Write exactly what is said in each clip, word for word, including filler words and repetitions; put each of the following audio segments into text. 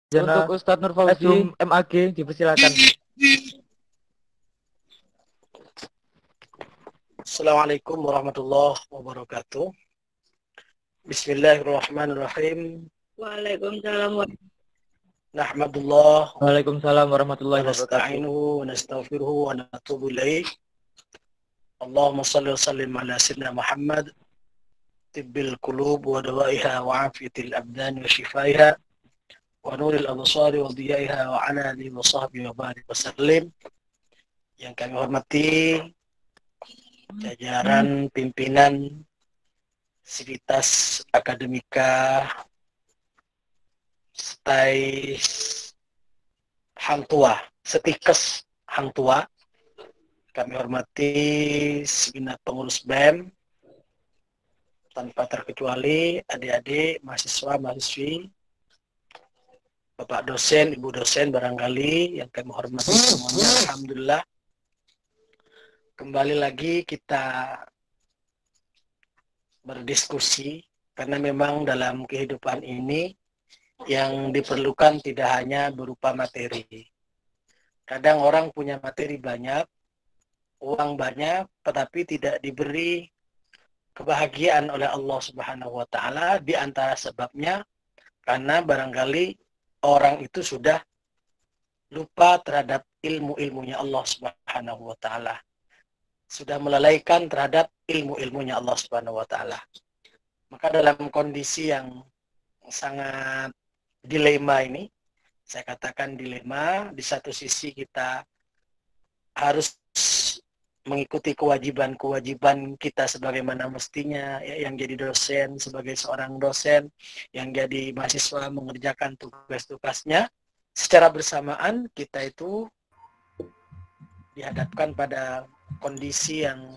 Untuk Jana Ustadz Nur Fauzi, Zoom M A G dipersilakan. Assalamualaikum warahmatullahi wabarakatuh. Bismillahirrahmanirrahim. Waalaikumsalam. Nahmadullah Waalaikumsalam wa warahmatullahi wabarakatuh. nasta'inuhu wa nastaghfiruhu wa natubu ilaih. Allahumma salli wa sallim ala sayyidina Muhammad tibbil qulub wa dawaiha wa afiyatil abdan wa shifaiha wa nuril absari wa diyaiha wa ala alihi wa sahbihi wa barik wa sallim. Yang kami hormati jajaran pimpinan Sivitas Akademika Stai Hang Tua, Setikes Hang Tua. Kami hormati segenap pengurus B E M, tanpa terkecuali adik-adik, mahasiswa, mahasiswi, Bapak dosen, Ibu dosen barangkali yang kami hormati semuanya. Alhamdulillah. Kembali lagi kita berdiskusi, karena memang dalam kehidupan ini yang diperlukan tidak hanya berupa materi. Kadang orang punya materi banyak, uang banyak, tetapi tidak diberi kebahagiaan oleh Allah Subhanahu wa Ta'ala. Di antara sebabnya karena barangkali orang itu sudah lupa terhadap ilmu-ilmunya Allah Subhanahu wa Ta'ala, sudah melalaikan terhadap ilmu-ilmunya Allah Subhanahu wa Ta'ala. Maka dalam kondisi yang sangat dilema ini, saya katakan dilema, di satu sisi kita harus mengikuti kewajiban-kewajiban kita sebagaimana mestinya, ya, yang jadi dosen sebagai seorang dosen, yang jadi mahasiswa mengerjakan tugas-tugasnya. Secara bersamaan kita itu dihadapkan pada kondisi yang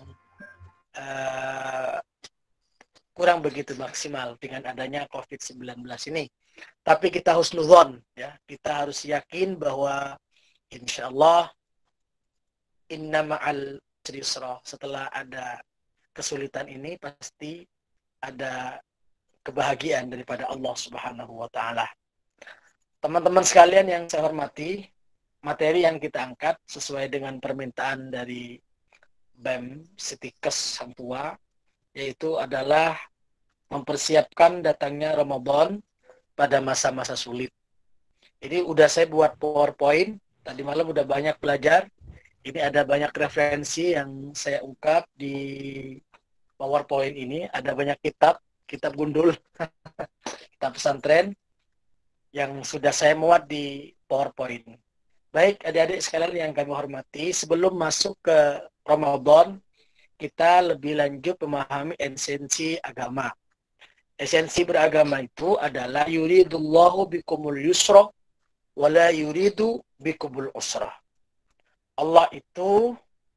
uh, kurang begitu maksimal dengan adanya covid sembilan belas ini. Tapi kita husnudzon, ya, kita harus yakin bahwa insya Allah inna ma'al yusra, setelah ada kesulitan ini pasti ada kebahagiaan daripada Allah Subhanahu wa Ta'ala. Teman-teman sekalian yang saya hormati, materi yang kita angkat sesuai dengan permintaan dari B E M Setikes Hang Tua, yaitu adalah mempersiapkan datangnya Ramadan pada masa-masa sulit. Jadi udah saya buat PowerPoint, tadi malam udah banyak belajar. Ini ada banyak referensi yang saya ungkap di PowerPoint ini. Ada banyak kitab, kitab gundul, kitab pesantren yang sudah saya muat di PowerPoint. Baik adik-adik sekalian yang kami hormati, sebelum masuk ke Ramadan, kita lebih lanjut memahami esensi agama. Esensi beragama itu adalah yuridullahu bikumul yusra wala yuridu bikumul usra. Allah itu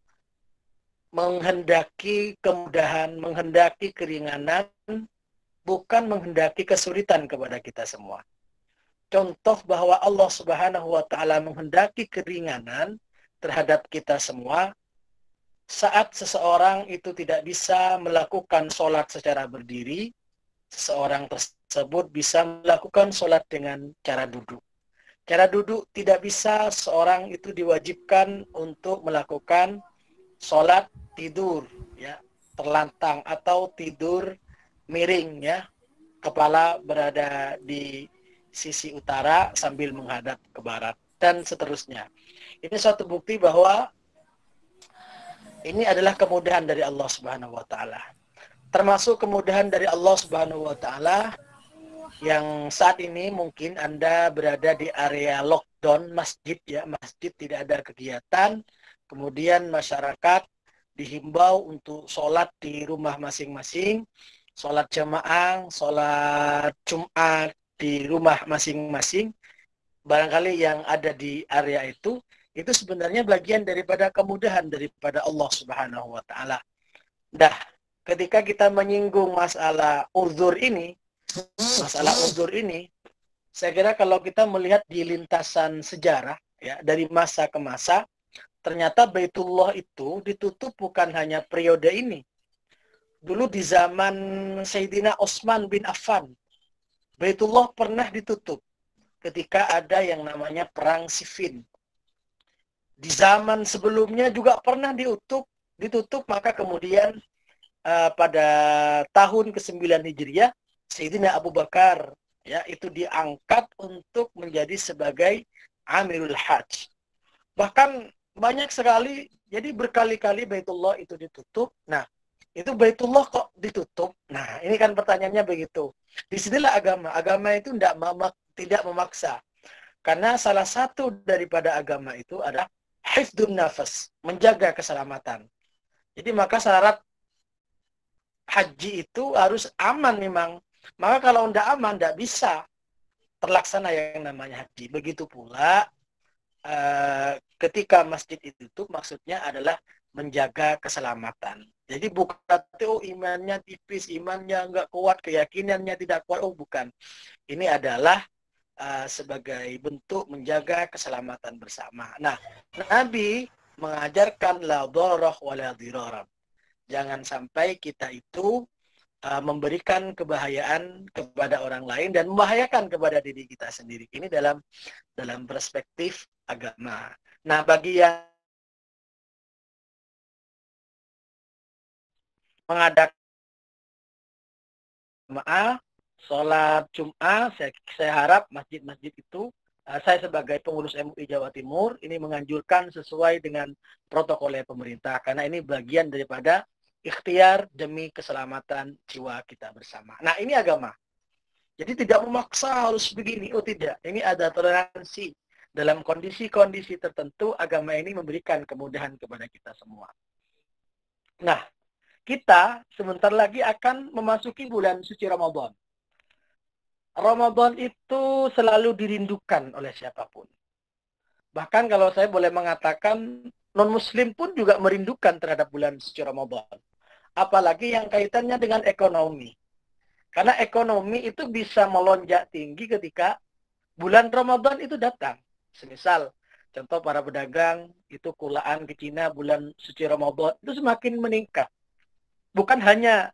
menghendaki kemudahan, menghendaki keringanan, bukan menghendaki kesulitan kepada kita semua. Contoh bahwa Allah Subhanahu wa Ta'ala menghendaki keringanan terhadap kita semua saat seseorang itu tidak bisa melakukan sholat secara berdiri, seseorang tersebut bisa melakukan sholat dengan cara duduk. Cara duduk tidak bisa, seorang itu diwajibkan untuk melakukan sholat tidur, ya, terlantang atau tidur miring, ya, kepala berada di sisi utara sambil menghadap ke barat, dan seterusnya. Ini suatu bukti bahwa ini adalah kemudahan dari Allah Subhanahu wa Ta'ala. Termasuk kemudahan dari Allah Subhanahu wa Ta'ala yang saat ini mungkin Anda berada di area lockdown masjid, ya, masjid tidak ada kegiatan, kemudian masyarakat dihimbau untuk sholat di rumah masing-masing, sholat jamaah, sholat Jumat di rumah masing-masing. Barangkali yang ada di area itu, itu sebenarnya bagian daripada kemudahan daripada Allah Subhanahu wa Ta'ala. Nah, ketika kita menyinggung masalah uzur ini, masalah uzur ini, saya kira kalau kita melihat di lintasan sejarah, ya, dari masa ke masa, ternyata Baitullah itu ditutup bukan hanya periode ini. Dulu di zaman Sayyidina Utsman bin Affan, Baitullah pernah ditutup ketika ada yang namanya perang Siffin. Di zaman sebelumnya juga pernah ditutup, ditutup maka kemudian uh, pada tahun kesembilan Hijriah, Sayyidina Abu Bakar ya itu diangkat untuk menjadi sebagai Amirul Hajj. Bahkan banyak sekali, jadi berkali-kali Baitullah itu ditutup. Nah, itu Baitullah kok ditutup? Nah, ini kan pertanyaannya begitu. Disinilah agama. Agama itu tidak memak tidak memaksa. Karena salah satu daripada agama itu adalah hifdun nafas, menjaga keselamatan. Jadi maka syarat haji itu harus aman memang. Maka kalau tidak aman, tidak bisa terlaksana yang namanya haji. Begitu pula Uh, ketika masjid itu tutup, maksudnya adalah menjaga keselamatan. Jadi bukan oh imannya tipis, imannya nggak kuat, keyakinannya tidak kuat. Oh bukan. Ini adalah uh, sebagai bentuk menjaga keselamatan bersama. Nah, Nabi mengajarkan la dhararah wa la dhiraran. Jangan sampai kita itu uh, memberikan kebahayaan kepada orang lain dan membahayakan kepada diri kita sendiri. Ini dalam dalam perspektif agama. Nah, bagi yang mengadakan jemaah, sholat Jum'ah, saya, saya harap masjid-masjid itu, uh, saya sebagai pengurus M U I Jawa Timur, ini menganjurkan sesuai dengan protokol pemerintah, karena ini bagian daripada ikhtiar demi keselamatan jiwa kita bersama. Nah, ini agama. Jadi tidak memaksa harus begini, oh tidak. Ini ada toleransi. Dalam kondisi-kondisi tertentu, agama ini memberikan kemudahan kepada kita semua. Nah, kita sebentar lagi akan memasuki bulan suci Ramadan. Ramadan itu selalu dirindukan oleh siapapun. Bahkan kalau saya boleh mengatakan, non-muslim pun juga merindukan terhadap bulan suci Ramadan. Apalagi yang kaitannya dengan ekonomi. Karena ekonomi itu bisa melonjak tinggi ketika bulan Ramadan itu datang. Semisal, contoh para pedagang itu kulaan ke Cina bulan suci Ramadan itu semakin meningkat. Bukan hanya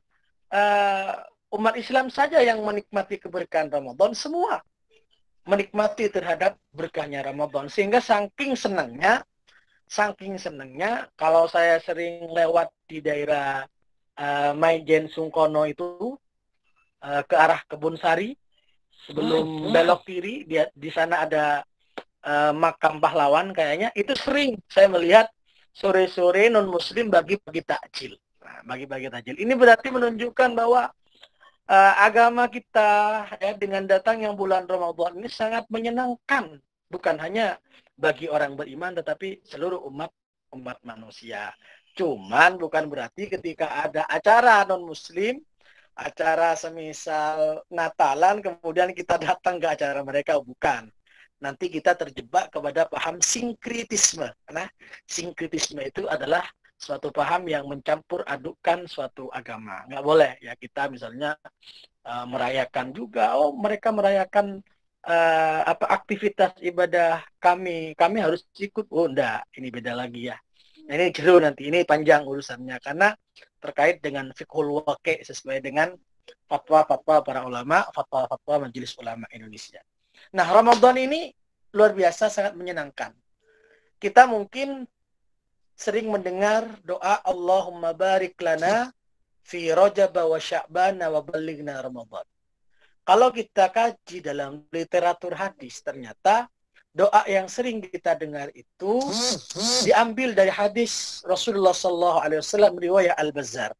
uh, umat Islam saja yang menikmati keberkahan Ramadan, semua menikmati terhadap berkahnya Ramadan. Sehingga saking senangnya, saking senangnya, kalau saya sering lewat di daerah uh, Maijen Sungkono itu, uh, ke arah Kebun Sari, sebelum belok kiri, di, di sana ada Uh, makam pahlawan kayaknya, itu sering saya melihat sore-sore non-muslim bagi-bagi takjil. Nah, bagi-bagi takjil. Ini berarti menunjukkan bahwa uh, agama kita ya, dengan datang yang bulan Ramadan ini sangat menyenangkan. Bukan hanya bagi orang beriman, tetapi seluruh umat umat manusia. Cuman bukan berarti ketika ada acara non-muslim, acara semisal Natalan, kemudian kita datang ke acara mereka, bukan. Nanti kita terjebak kepada paham sinkritisme. Karena sinkritisme itu adalah suatu paham yang mencampur adukkan suatu agama. Nggak boleh ya kita misalnya uh, merayakan juga, oh mereka merayakan uh, apa aktivitas ibadah kami, kami harus ikut. Oh enggak, ini beda lagi ya. Nah, ini jeru nanti, ini panjang urusannya karena terkait dengan fiqhul waqi' sesuai dengan fatwa-fatwa para ulama, fatwa-fatwa Majelis Ulama Indonesia. Nah, Ramadan ini luar biasa sangat menyenangkan. Kita mungkin sering mendengar doa Allahumma barik lana fi Rajab wa Sya'ban wa ballighna Ramadan. Kalau kita kaji dalam literatur hadis, ternyata doa yang sering kita dengar itu diambil dari hadis Rasulullah sallallahu alaihi wasallam riwayat Al-Bazzar.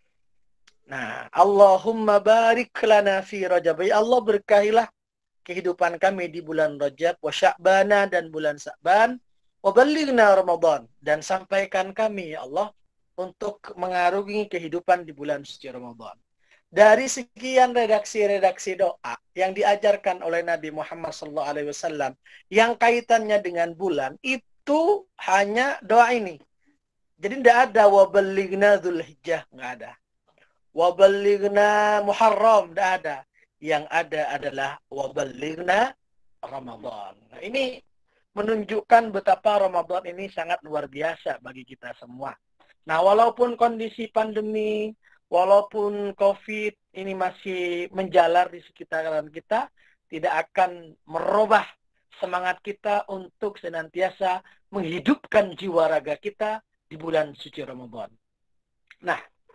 Nah, Allahumma barik lana fi Rajab. Ya Allah, berkahilah kehidupan kami di bulan Rajab wa Sya'bana dan bulan Sya'ban wa ballighna Ramadan, dan sampaikan kami ya Allah untuk mengarungi kehidupan di bulan suci Ramadan. Dari sekian redaksi-redaksi doa yang diajarkan oleh Nabi Muhammad sallallahu alaihi wasallam yang kaitannya dengan bulan, itu hanya doa ini. Jadi tidak ada wa ballighna Dzulhijjah, enggak ada. Wa ballighna Muharram, tidak ada. Yang ada adalah wa ballighna Ramadan. Nah, ini menunjukkan betapa Ramadan ini sangat luar biasa bagi kita semua. Nah, walaupun kondisi pandemi, walaupun COVID ini masih menjalar di sekitaran kita, tidak akan merubah semangat kita untuk senantiasa menghidupkan jiwa raga kita di bulan suci Ramadan. Nah,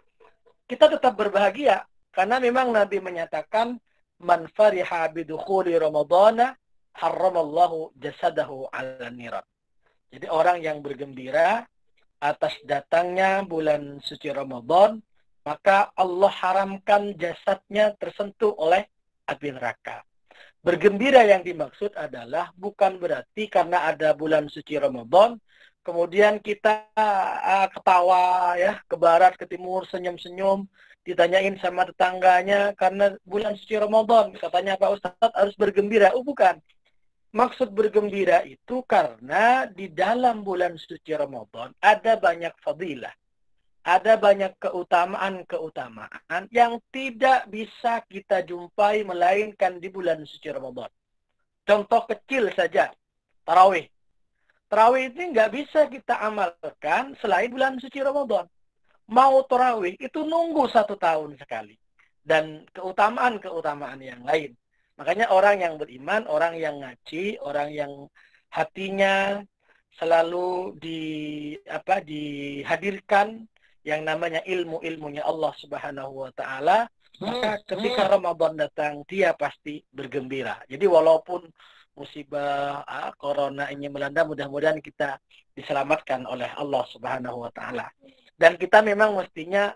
kita tetap berbahagia karena memang Nabi menyatakan man fariha bidukhuli ramadhana harramallahu jasadahu 'ala niran. Jadi orang yang bergembira atas datangnya bulan suci Ramadan, maka Allah haramkan jasadnya tersentuh oleh api neraka. Bergembira yang dimaksud adalah bukan berarti karena ada bulan suci Ramadan kemudian kita uh, ketawa ya, ke barat, ke timur, senyum-senyum, ditanyain sama tetangganya karena bulan suci Ramadan, katanya Pak Ustadz harus bergembira. Oh bukan. Maksud bergembira itu karena di dalam bulan suci Ramadan ada banyak fadilah. Ada banyak keutamaan-keutamaan yang tidak bisa kita jumpai melainkan di bulan suci Ramadan. Contoh kecil saja, tarawih. Tarawih ini nggak bisa kita amalkan selain bulan suci Ramadan. Mau tarawih itu nunggu satu tahun sekali. Dan keutamaan-keutamaan yang lain. Makanya orang yang beriman, orang yang ngaji, orang yang hatinya selalu di apa dihadirkan yang namanya ilmu-ilmunya Allah Subhanahu wa taala, maka ketika Ramadan datang dia pasti bergembira. Jadi walaupun musibah ah, corona ini melanda, mudah-mudahan kita diselamatkan oleh Allah Subhanahu wa taala. Dan kita memang mestinya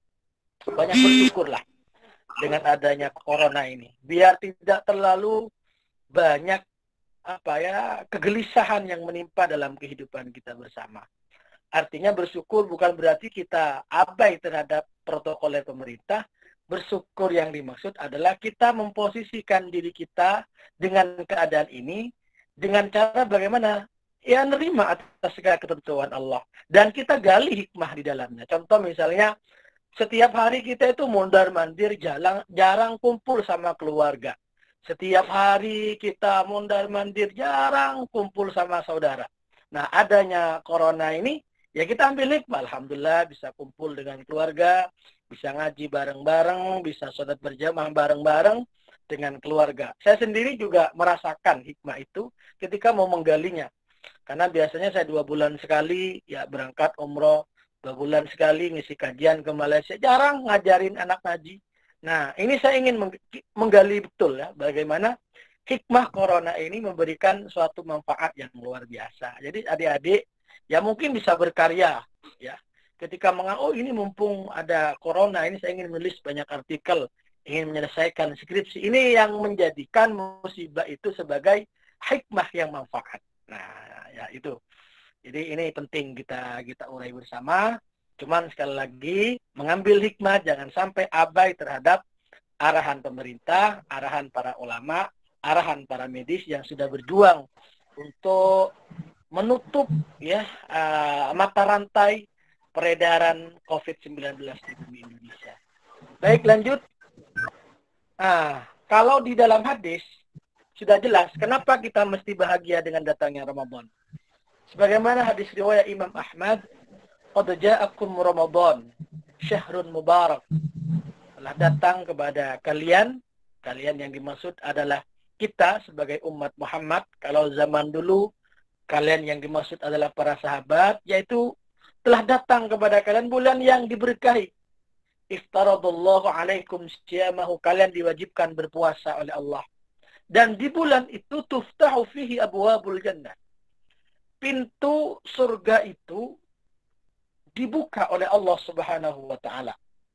banyak bersyukurlah dengan adanya corona ini. Biar tidak terlalu banyak apa ya kegelisahan yang menimpa dalam kehidupan kita bersama. Artinya bersyukur bukan berarti kita abai terhadap protokol pemerintah. Bersyukur yang dimaksud adalah kita memposisikan diri kita dengan keadaan ini dengan cara bagaimana ya nerima atas segala ketentuan Allah. Dan kita gali hikmah di dalamnya. Contoh misalnya setiap hari kita itu mondar-mandir jarang, jarang kumpul sama keluarga. Setiap hari kita mondar-mandir jarang kumpul sama saudara. Nah adanya corona ini ya kita ambil hikmah, alhamdulillah bisa kumpul dengan keluarga, bisa ngaji bareng-bareng, bisa sholat berjamaah bareng-bareng dengan keluarga. Saya sendiri juga merasakan hikmah itu ketika mau menggalinya. Karena biasanya saya dua bulan sekali ya berangkat umroh, dua bulan sekali ngisi kajian ke Malaysia, jarang ngajarin anak ngaji. Nah ini saya ingin menggali betul ya bagaimana hikmah corona ini memberikan suatu manfaat yang luar biasa. Jadi adik-adik ya mungkin bisa berkarya ya. Ketika menganggap oh ini mumpung ada corona ini saya ingin menulis banyak artikel, ingin menyelesaikan skripsi. Ini yang menjadikan musibah itu sebagai hikmah yang manfaat. Nah, ya itu. Jadi ini penting kita kita urai bersama. Cuman sekali lagi mengambil hikmah jangan sampai abai terhadap arahan pemerintah, arahan para ulama, arahan para medis yang sudah berjuang untuk menutup ya uh, mata rantai peredaran covid sembilan belas di bumi Indonesia. Baik, lanjut. Nah, kalau di dalam hadis sudah jelas kenapa kita mesti bahagia dengan datangnya Ramadan. Sebagaimana hadis riwayat Imam Ahmad, "Qad ja'akum Ramadan, syahrun mubarak." Telah datang kepada kalian, kalian yang dimaksud adalah kita sebagai umat Muhammad. Kalau zaman dulu kalian yang dimaksud adalah para sahabat, yaitu telah datang kepada kalian bulan yang diberkahi. Iftaradallahu alaikum siyamahu, kalian diwajibkan berpuasa oleh Allah. Dan di bulan itu tuftahu fihi abwabul jannah. Pintu surga itu dibuka oleh Allah Subhanahu wa taala.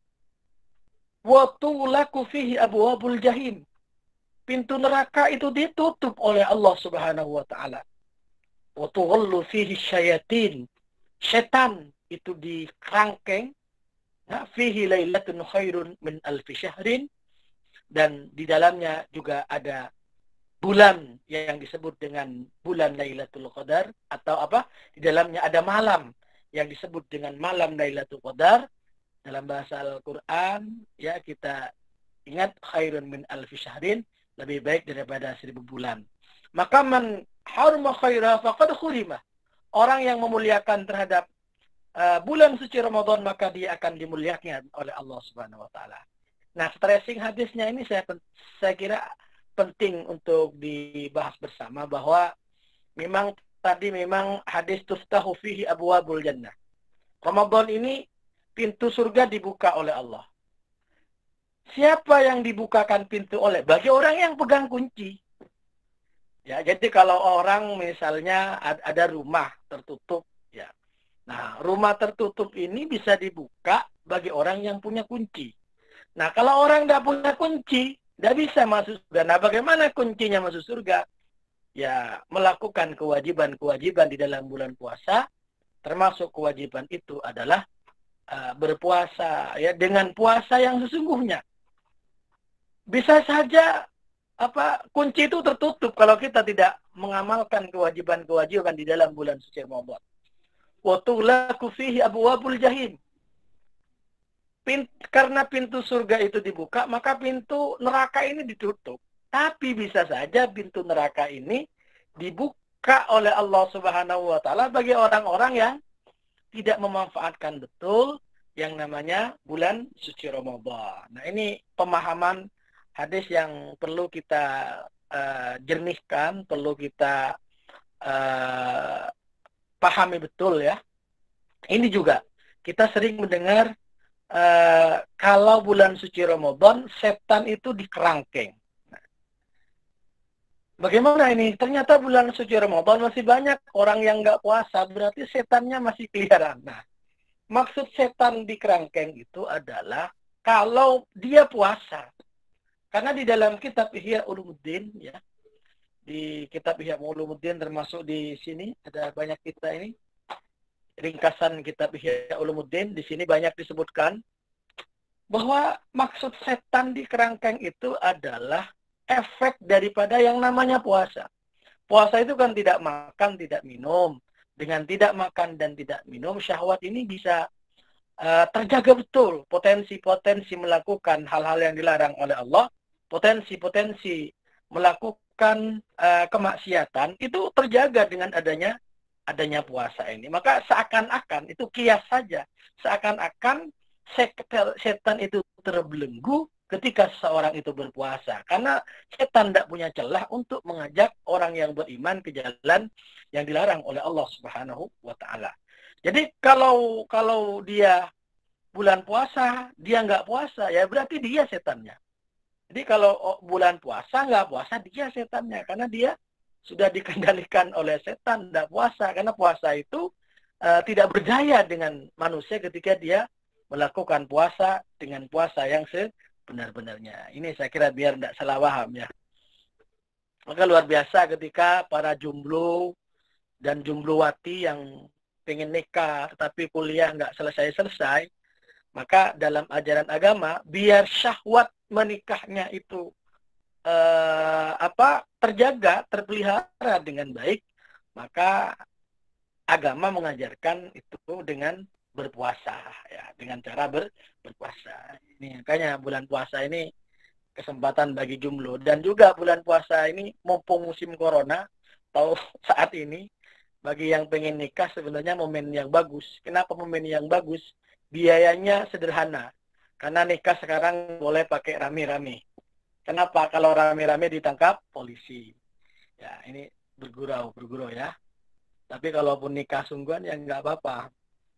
Wa tulaku fihi abwabul jahim. Pintu neraka itu ditutup oleh Allah Subhanahu wa taala. Wa tughallu fihi syayatin. Setan itu dikerangkeng. Nah, fihi lailatun khairun min alfi syahrin. Dan di dalamnya juga ada bulan yang disebut dengan bulan Lailatul Qadar, atau apa? Di dalamnya ada malam yang disebut dengan malam Lailatul Qadar. Dalam bahasa Al-Qur'an ya kita ingat khairun min alfi syahrin, lebih baik daripada seribu bulan. Maka man harma khaira faqad khurima. Orang yang memuliakan terhadap uh, bulan suci Ramadan maka dia akan dimuliakan oleh Allah Subhanahu wa taala. Nah, stressing hadisnya ini saya saya kira penting untuk dibahas bersama bahwa memang tadi memang hadis tuftahu fihi abwabul jannah. Ramadan ini pintu surga dibuka oleh Allah. Siapa yang dibukakan pintu oleh? Bagi orang yang pegang kunci. Ya, jadi kalau orang misalnya ada rumah tertutup, ya. Nah, rumah tertutup ini bisa dibuka bagi orang yang punya kunci. Nah, kalau orang tidak punya kunci, tidak bisa masuk surga. Nah, bagaimana kuncinya masuk surga? Ya, melakukan kewajiban-kewajiban di dalam bulan puasa, termasuk kewajiban itu adalah uh, berpuasa, ya, dengan puasa yang sesungguhnya. Bisa saja apa kunci itu tertutup kalau kita tidak mengamalkan kewajiban-kewajiban di dalam bulan suci Ramadan. Wa tughlaqu fihi abwabul jahim. Pint, karena pintu surga itu dibuka, maka pintu neraka ini ditutup. Tapi bisa saja pintu neraka ini dibuka oleh Allah Subhanahu wa taala bagi orang-orang yang tidak memanfaatkan betul yang namanya bulan suci Ramadan. Nah, ini pemahaman hadis yang perlu kita uh, jernihkan, perlu kita uh, pahami betul ya. Ini juga kita sering mendengar uh, kalau bulan suci Ramadan setan itu dikerangkeng. Nah, bagaimana ini? Ternyata bulan suci Ramadan masih banyak orang yang nggak puasa, berarti setannya masih keliaran. Nah, maksud setan dikerangkeng itu adalah kalau dia puasa. Karena di dalam kitab Ihya Ulumuddin, ya, di kitab Ihya Ulumuddin termasuk di sini ada banyak kita ini ringkasan kitab Ihya Ulumuddin, di sini banyak disebutkan bahwa maksud setan di kerangkeng itu adalah efek daripada yang namanya puasa. Puasa itu kan tidak makan, tidak minum. Dengan tidak makan dan tidak minum, syahwat ini bisa uh, terjaga betul. Potensi-potensi melakukan hal-hal yang dilarang oleh Allah, potensi-potensi melakukan uh, kemaksiatan itu terjaga dengan adanya adanya puasa ini. Maka seakan-akan itu kias saja, seakan-akan setan itu terbelenggu ketika seseorang itu berpuasa, karena setan tidak punya celah untuk mengajak orang yang beriman ke jalan yang dilarang oleh Allah Subhanahu wa taala. Jadi kalau kalau dia bulan puasa, dia nggak puasa, ya berarti dia setannya. Jadi kalau bulan puasa, nggak puasa, dia setannya. Karena dia sudah dikendalikan oleh setan, nggak puasa. Karena puasa itu uh, tidak berdaya dengan manusia ketika dia melakukan puasa dengan puasa yang sebenar-benarnya. Ini saya kira biar tidak salah paham ya. Maka luar biasa ketika para jomblo dan jombloati yang pengen nikah, tetapi kuliah nggak selesai-selesai, maka dalam ajaran agama, biar syahwat menikahnya itu eh, apa terjaga, terpelihara dengan baik, maka agama mengajarkan itu dengan berpuasa, ya, dengan cara ber, berpuasa. Ini makanya bulan puasa ini kesempatan bagi jomblo, dan juga bulan puasa ini mumpung musim corona, atau saat ini bagi yang pengen nikah sebenarnya momen yang bagus. Kenapa momen yang bagus? Biayanya sederhana. Karena nikah sekarang boleh pakai rame-rame. Kenapa? Kalau rame-rame ditangkap polisi. Ya, ini bergurau, bergurau ya. Tapi kalaupun nikah sungguhan ya nggak apa-apa.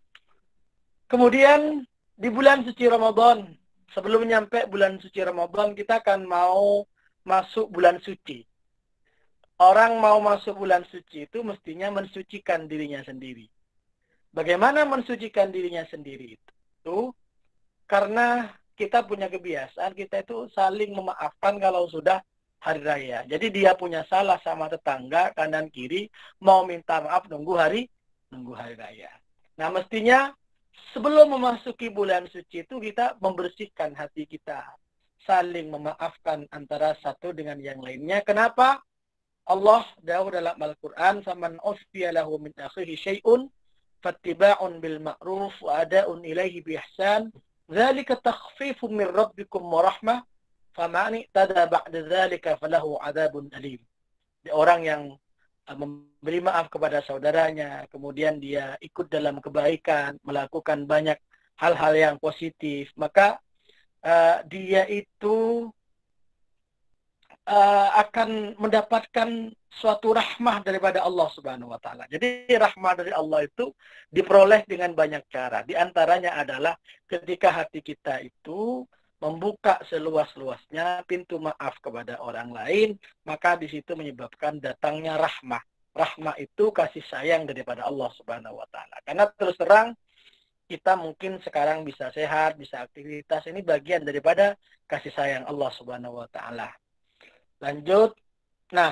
Kemudian di bulan suci Ramadan, sebelum nyampe bulan suci Ramadan, kita akan mau masuk bulan suci. Orang mau masuk bulan suci itu mestinya mensucikan dirinya sendiri. Bagaimana mensucikan dirinya sendiri itu? Karena kita punya kebiasaan, kita itu saling memaafkan kalau sudah hari raya. Jadi dia punya salah sama tetangga, kanan kiri, mau minta maaf nunggu hari, nunggu hari raya. Nah mestinya sebelum memasuki bulan suci itu kita membersihkan hati kita. Saling memaafkan antara satu dengan yang lainnya. Kenapa? Allah dawuh dalam Al-Quran, "Faman ufiya lahu min akhihi syai'un fattiba'un bil ma'ruf wa ada'un ilaihi bi ihsan. Dzalika takhfifun min rabbikum wa rahmah. Faman i'tada ba'da dzalika falahu 'adzabun alim." Orang yang memberi maaf kepada saudaranya, kemudian dia ikut dalam kebaikan, melakukan banyak hal-hal yang positif, maka uh, dia itu uh, akan mendapatkan suatu rahmah daripada Allah Subhanahu wa taala. Jadi rahmah dari Allah itu diperoleh dengan banyak cara. Di antaranya adalah ketika hati kita itu membuka seluas-luasnya pintu maaf kepada orang lain, maka di situ menyebabkan datangnya rahmah. Rahmah itu kasih sayang daripada Allah Subhanahu wa taala. Karena terus terang kita mungkin sekarang bisa sehat, bisa aktivitas, ini bagian daripada kasih sayang Allah Subhanahu wa taala. Lanjut. Nah,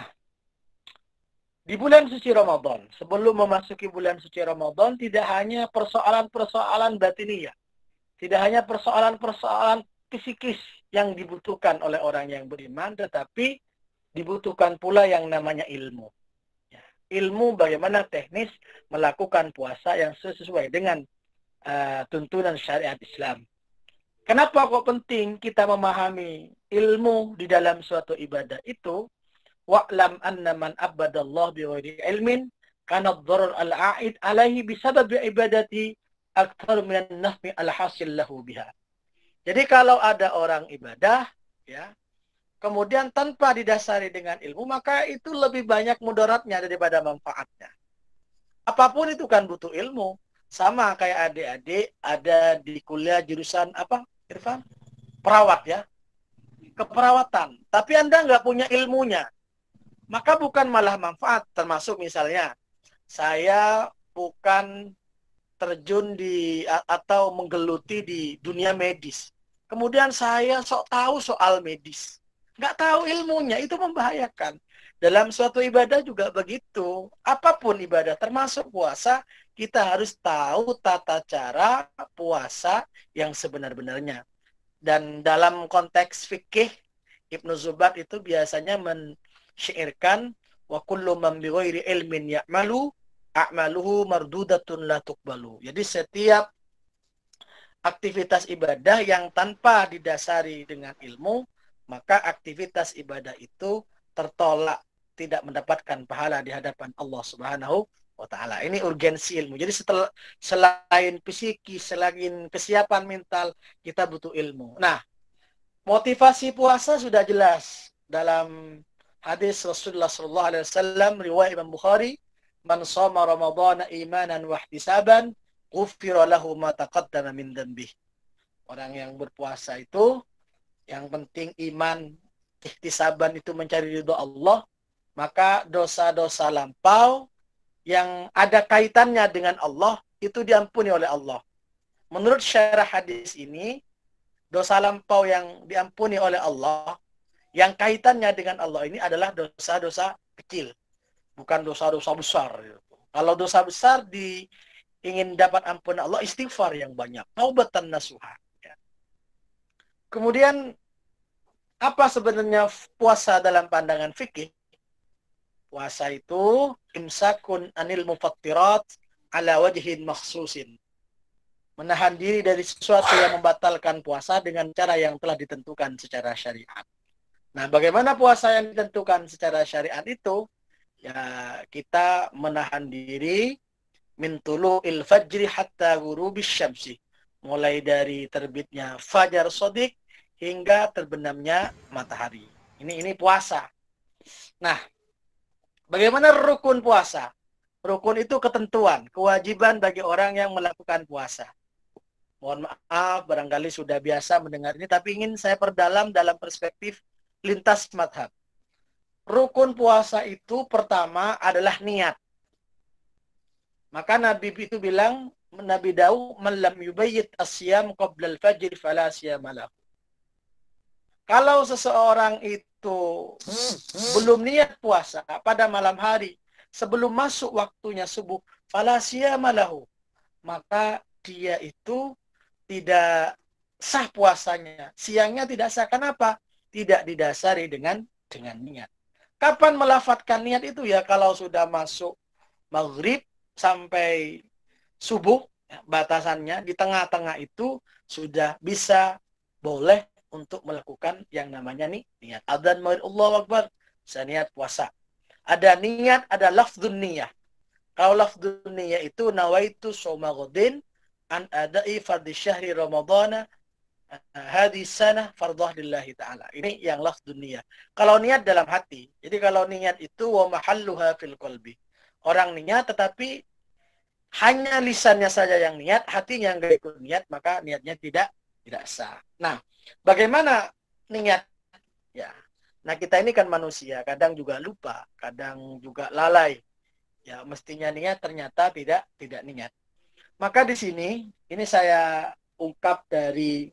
di bulan suci Ramadan, sebelum memasuki bulan suci Ramadan, tidak hanya persoalan-persoalan batiniyah, tidak hanya persoalan-persoalan psikis yang dibutuhkan oleh orang yang beriman, tetapi dibutuhkan pula yang namanya ilmu. Ya, ilmu bagaimana teknis melakukan puasa yang sesuai dengan uh, tuntunan syariat Islam. Kenapa kok penting kita memahami ilmu di dalam suatu ibadah itu? Wa'lam anna man abadallah biwari ilmin kana ad-darar al-a'id alaihi bisabab ibadati akthar minan naf'i al-hasil lahu biha. Jadi kalau ada orang ibadah, ya, kemudian tanpa didasari dengan ilmu, maka itu lebih banyak mudaratnya daripada manfaatnya. Apapun itu kan butuh ilmu. Sama kayak adik-adik ada di kuliah jurusan apa, Irfan? Perawat, ya. Keperawatan. Tapi Anda nggak punya ilmunya. Maka bukan malah manfaat. Termasuk misalnya, saya bukan terjun di atau menggeluti di dunia medis. Kemudian saya sok tahu soal medis. Nggak tahu ilmunya, itu membahayakan. Dalam suatu ibadah juga begitu. Apapun ibadah, termasuk puasa, kita harus tahu tata cara puasa yang sebenar-benarnya. Dan dalam konteks fikih, Ibnu Zubat itu biasanya mensyairkan wa kullu man bighairi ilmin ya'malu a'maluhu mardudatun la tuqbalu. Jadi setiap aktivitas ibadah yang tanpa didasari dengan ilmu, maka aktivitas ibadah itu tertolak, tidak mendapatkan pahala di hadapan Allah Subhanahu wa taala. Ini urgensi ilmu. Jadi setelah selain psikis, selain kesiapan mental, kita butuh ilmu. Nah, motivasi puasa sudah jelas dalam hadis Rasulullah sallallahu alaihi wasallam riwayat Imam Bukhari, "Man shoma Ramadhana imanan wa ihtisaban, ghufira lahu ma taqaddama min dhanbih." Orang yang berpuasa itu yang penting iman, ihtisaban itu mencari ridho Allah, maka dosa-dosa lampau yang ada kaitannya dengan Allah itu diampuni oleh Allah. Menurut syarah hadis ini, dosa lampau yang diampuni oleh Allah yang kaitannya dengan Allah ini adalah dosa-dosa kecil, bukan dosa-dosa besar. Kalau dosa besar di ingin dapat ampunan Allah, istighfar yang banyak, taubatan nasuha. Kemudian apa sebenarnya puasa dalam pandangan fikih? Puasa itu imsakun anil mufattirat ala wajhin makhsusin. Menahan diri dari sesuatu yang membatalkan puasa dengan cara yang telah ditentukan secara syariat. Nah, bagaimana puasa yang ditentukan secara syariat itu? Ya, kita menahan diri min tulu'il fajri hatta ghurubis syamsi. Mulai dari terbitnya fajar shadiq hingga terbenamnya matahari. Ini ini puasa. Nah, bagaimana rukun puasa? Rukun itu ketentuan, kewajiban bagi orang yang melakukan puasa. Mohon maaf, barangkali sudah biasa mendengar ini, tapi ingin saya perdalam dalam perspektif lintas madhab. Rukun puasa itu pertama adalah niat. Maka Nabi itu bilang, Nabi Daud, "Man lam yubayyit as-siyam qabla al-fajr fala siyama lahu." Kalau seseorang itu belum niat puasa pada malam hari sebelum masuk waktunya subuh, fala siyama lahu, maka dia itu tidak sah puasanya. Siangnya tidak sah. Kenapa? Tidak didasari dengan dengan niat. Kapan melafadzkan niat itu? Ya kalau sudah masuk maghrib sampai subuh, ya, batasannya di tengah-tengah itu sudah bisa boleh untuk melakukan yang namanya nih niat. Adzan maghrib, Allahu Akbar, saya niat puasa. Ada niat, ada lafdzun niyah. Kalau lafdzun niyah itu nawaitu shauma ghadin an adai fardhi syahri ramadhana hadis sana fardhah lillahi ta'ala. Ini yang lafdz dunia. Kalau niat dalam hati. Jadi kalau niat itu wa mahalluha fil qalbi. Orang niat tetapi hanya lisannya saja yang niat, hatinya enggak ikut niat, maka niatnya tidak tidak sah. Nah, bagaimana niat? Ya. Nah, kita ini kan manusia, kadang juga lupa, kadang juga lalai. Ya, mestinya niat ternyata tidak tidak niat. Maka di sini ini saya ungkap dari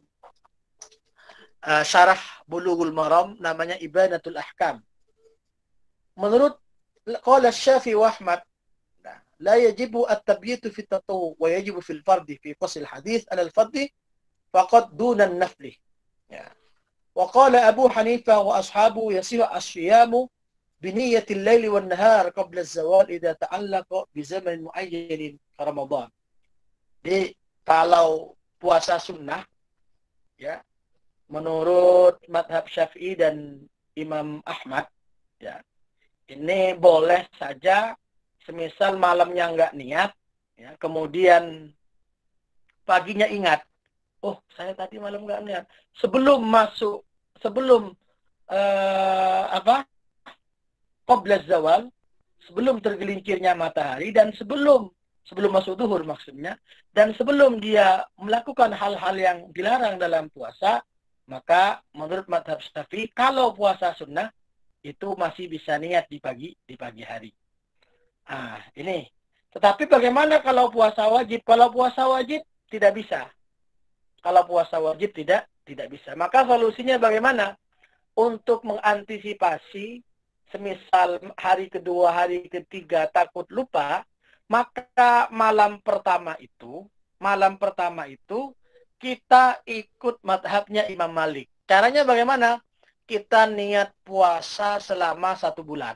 uh, syarah Bulughul Maram namanya Ibanatul Ahkam. Menurut qala Syafi'i wa Ahmad, la yajibu at-tabyitu fi at-tatawwu wa yajibu fi al-fardhi fi qasl al-hadith ala al-fardhi faqad duna an-nafli. Ya. Wa qala Abu Hanifah wa ashabu yasihu as-siyamu بنية الليل والنهار قبل الزوال إذا تعلق بزمن معين كرمضان. Jadi kalau puasa sunnah, ya, menurut madhab Syafi'i dan Imam Ahmad, ya, ini boleh saja, semisal malamnya nggak niat, ya, kemudian paginya ingat, oh saya tadi malam nggak niat, sebelum masuk, sebelum uh, apa? Qabla zawal, sebelum tergelincirnya matahari dan sebelum sebelum masuk zuhur maksudnya, dan sebelum dia melakukan hal-hal yang dilarang dalam puasa, maka menurut madhab Syafi'i kalau puasa sunnah itu masih bisa niat di pagi di pagi hari. Ah, ini. Tetapi bagaimana kalau puasa wajib? Kalau puasa wajib tidak bisa. Kalau puasa wajib tidak tidak bisa. Maka solusinya bagaimana? Untuk mengantisipasi semisal hari kedua, hari ketiga takut lupa, maka malam pertama itu, malam pertama itu kita ikut madhabnya Imam Malik. Caranya bagaimana? Kita niat puasa selama satu bulan.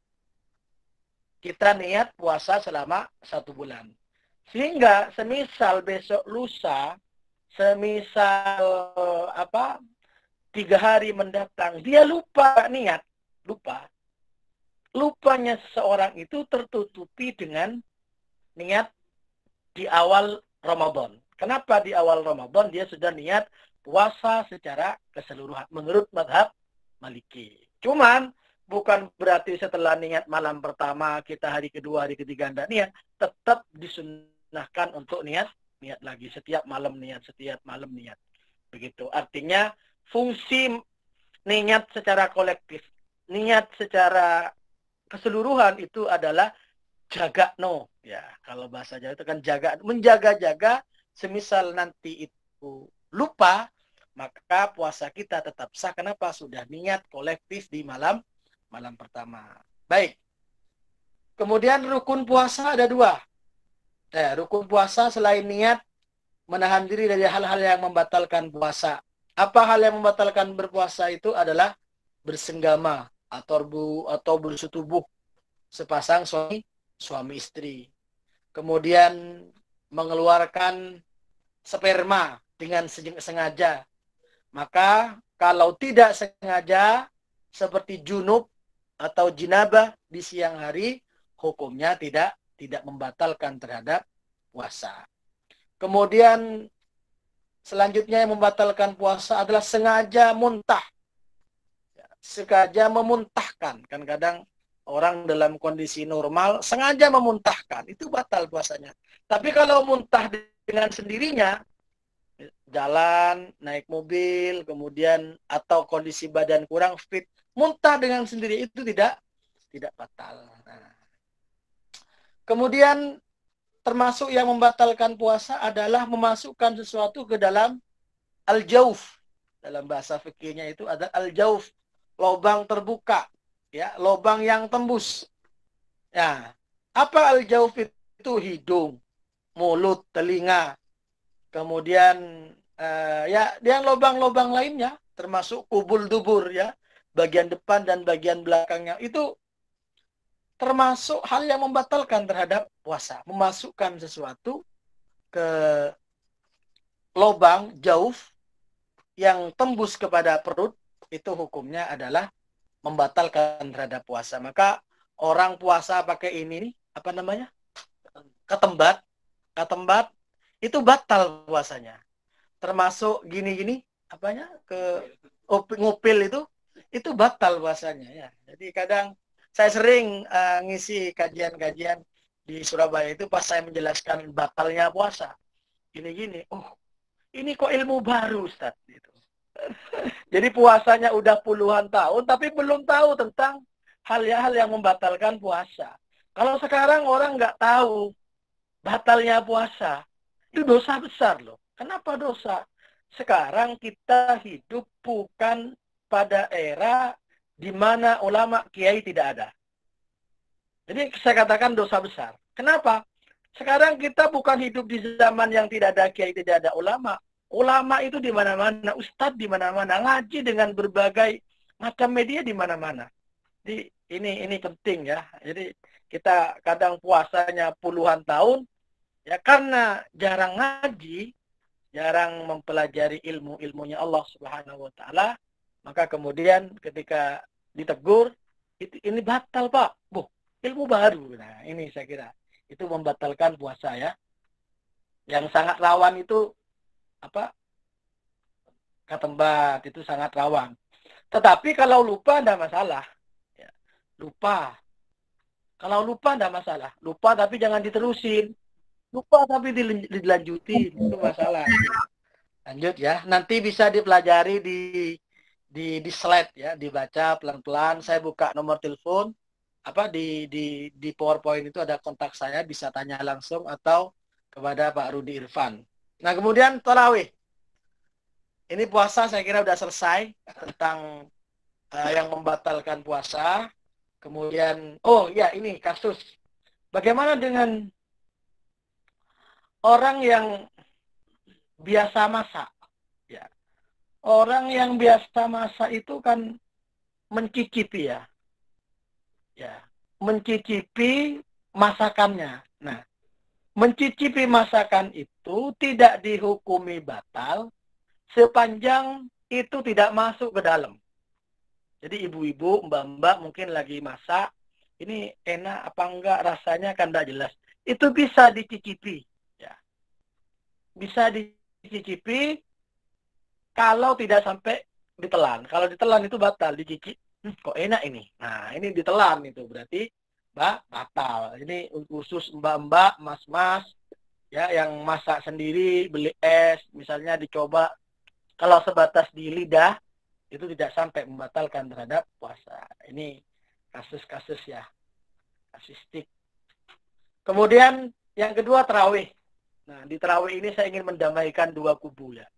Kita niat puasa selama satu bulan. Sehingga semisal besok lusa, semisal apa tiga hari mendatang, dia lupa niat, lupa. Lupanya seseorang itu tertutupi dengan niat di awal Ramadan. Kenapa di awal Ramadan dia sudah niat puasa secara keseluruhan menurut madhab Maliki. Cuman bukan berarti setelah niat malam pertama kita hari kedua, hari ketiga tidak niat, tetap disunnahkan untuk niat niat lagi setiap malam niat, setiap malam niat. Begitu. Artinya fungsi niat secara kolektif, niat secara keseluruhan itu adalah jaga no, ya kalau bahasa Jawa itu kan jaga, menjaga-jaga, semisal nanti itu lupa, maka puasa kita tetap sah. Kenapa? Sudah niat kolektif di malam malam pertama. Baik. Kemudian rukun puasa ada dua. Eh, rukun puasa selain niat menahan diri dari hal-hal yang membatalkan puasa. Apa hal yang membatalkan berpuasa itu adalah bersenggama atau bu atau bersetubuh sepasang suami suami istri. Kemudian mengeluarkan sperma dengan sengaja. Maka kalau tidak sengaja seperti junub atau jinabah di siang hari, hukumnya tidak tidak membatalkan terhadap puasa. Kemudian selanjutnya yang membatalkan puasa adalah sengaja muntah. Sengaja memuntahkan. Kan kadang orang dalam kondisi normal sengaja memuntahkan, itu batal puasanya. Tapi kalau muntah dengan sendirinya, jalan, naik mobil, kemudian atau kondisi badan kurang fit, muntah dengan sendiri itu tidak tidak batal. Nah. Kemudian termasuk yang membatalkan puasa adalah memasukkan sesuatu ke dalam al-jauf. Dalam bahasa fikihnya itu ada al-jauf, lubang terbuka, ya, lubang yang tembus. Ya, apa al-jauf itu? Hidung, mulut, telinga, kemudian uh, ya, dan lubang-lubang lainnya, termasuk kubul dubur, ya, bagian depan dan bagian belakangnya itu termasuk hal yang membatalkan terhadap puasa. Memasukkan sesuatu ke lubang jauf yang tembus kepada perut, itu hukumnya adalah membatalkan terhadap puasa. Maka orang puasa pakai ini nih, apa namanya? Ketembat, ketembat itu batal puasanya. termasuk gini-gini, apanya, ke ngupil itu, itu batal puasanya ya. Jadi kadang saya sering uh, ngisi kajian-kajian di Surabaya itu pas saya menjelaskan batalnya puasa. Gini-gini, oh ini kok ilmu baru Ustaz gitu. Jadi puasanya udah puluhan tahun tapi belum tahu tentang hal-hal yang membatalkan puasa. Kalau sekarang orang nggak tahu batalnya puasa, itu dosa besar loh. Kenapa dosa? Sekarang kita hidup bukan pada era di mana ulama kiai tidak ada. Jadi saya katakan dosa besar. Kenapa? Sekarang kita bukan hidup di zaman yang tidak ada kiai, tidak ada ulama. Ulama itu di mana-mana, ustadz di mana-mana, ngaji dengan berbagai macam media di mana-mana. Jadi ini ini penting ya. Jadi kita kadang puasanya puluhan tahun ya karena jarang ngaji, jarang mempelajari ilmu-ilmunya Allah Subhanahu wa taala, maka kemudian ketika ditegur, itu ini batal, Pak. Boh, ilmu baru. Nah, ini saya kira itu membatalkan puasa ya. Yang sangat rawan itu apa? Katembat itu sangat rawan. Tetapi kalau lupa tidak masalah. Ya, lupa. Kalau lupa tidak masalah. Lupa tapi jangan diterusin. Lupa tapi dilanjutin. Itu masalah. Lanjut ya. Nanti bisa dipelajari di di di slide ya, dibaca pelan-pelan. Saya buka nomor telepon. Apa di di di PowerPoint itu ada kontak saya, bisa tanya langsung atau kepada Pak Rudi Irfan. Nah, kemudian tarawih. Ini puasa saya kira sudah selesai tentang uh, yang membatalkan puasa. Kemudian, oh ya ini kasus. Bagaimana dengan orang yang biasa masak? Ya. Orang yang biasa masak itu kan mencicipi ya. Ya, mencicipi masakannya. Nah, mencicipi masakan itu tidak dihukumi batal sepanjang itu tidak masuk ke dalam. Jadi ibu-ibu, mbak-mbak mungkin lagi masak, ini enak apa enggak rasanya kan tidak jelas. Itu bisa dicicipi, ya. Bisa dicicipi kalau tidak sampai ditelan. Kalau ditelan itu batal, dicicip. Hmm, kok enak ini. Nah, ini ditelan itu berarti mbak batal. Ini khusus mbak-mbak, mas-mas ya yang masak sendiri, beli es, misalnya dicoba. Kalau sebatas di lidah, itu tidak sampai membatalkan terhadap puasa. Ini kasus-kasus ya. Kasistik. Kemudian yang kedua tarawih. Nah, di tarawih ini saya ingin mendamaikan dua kubu ya.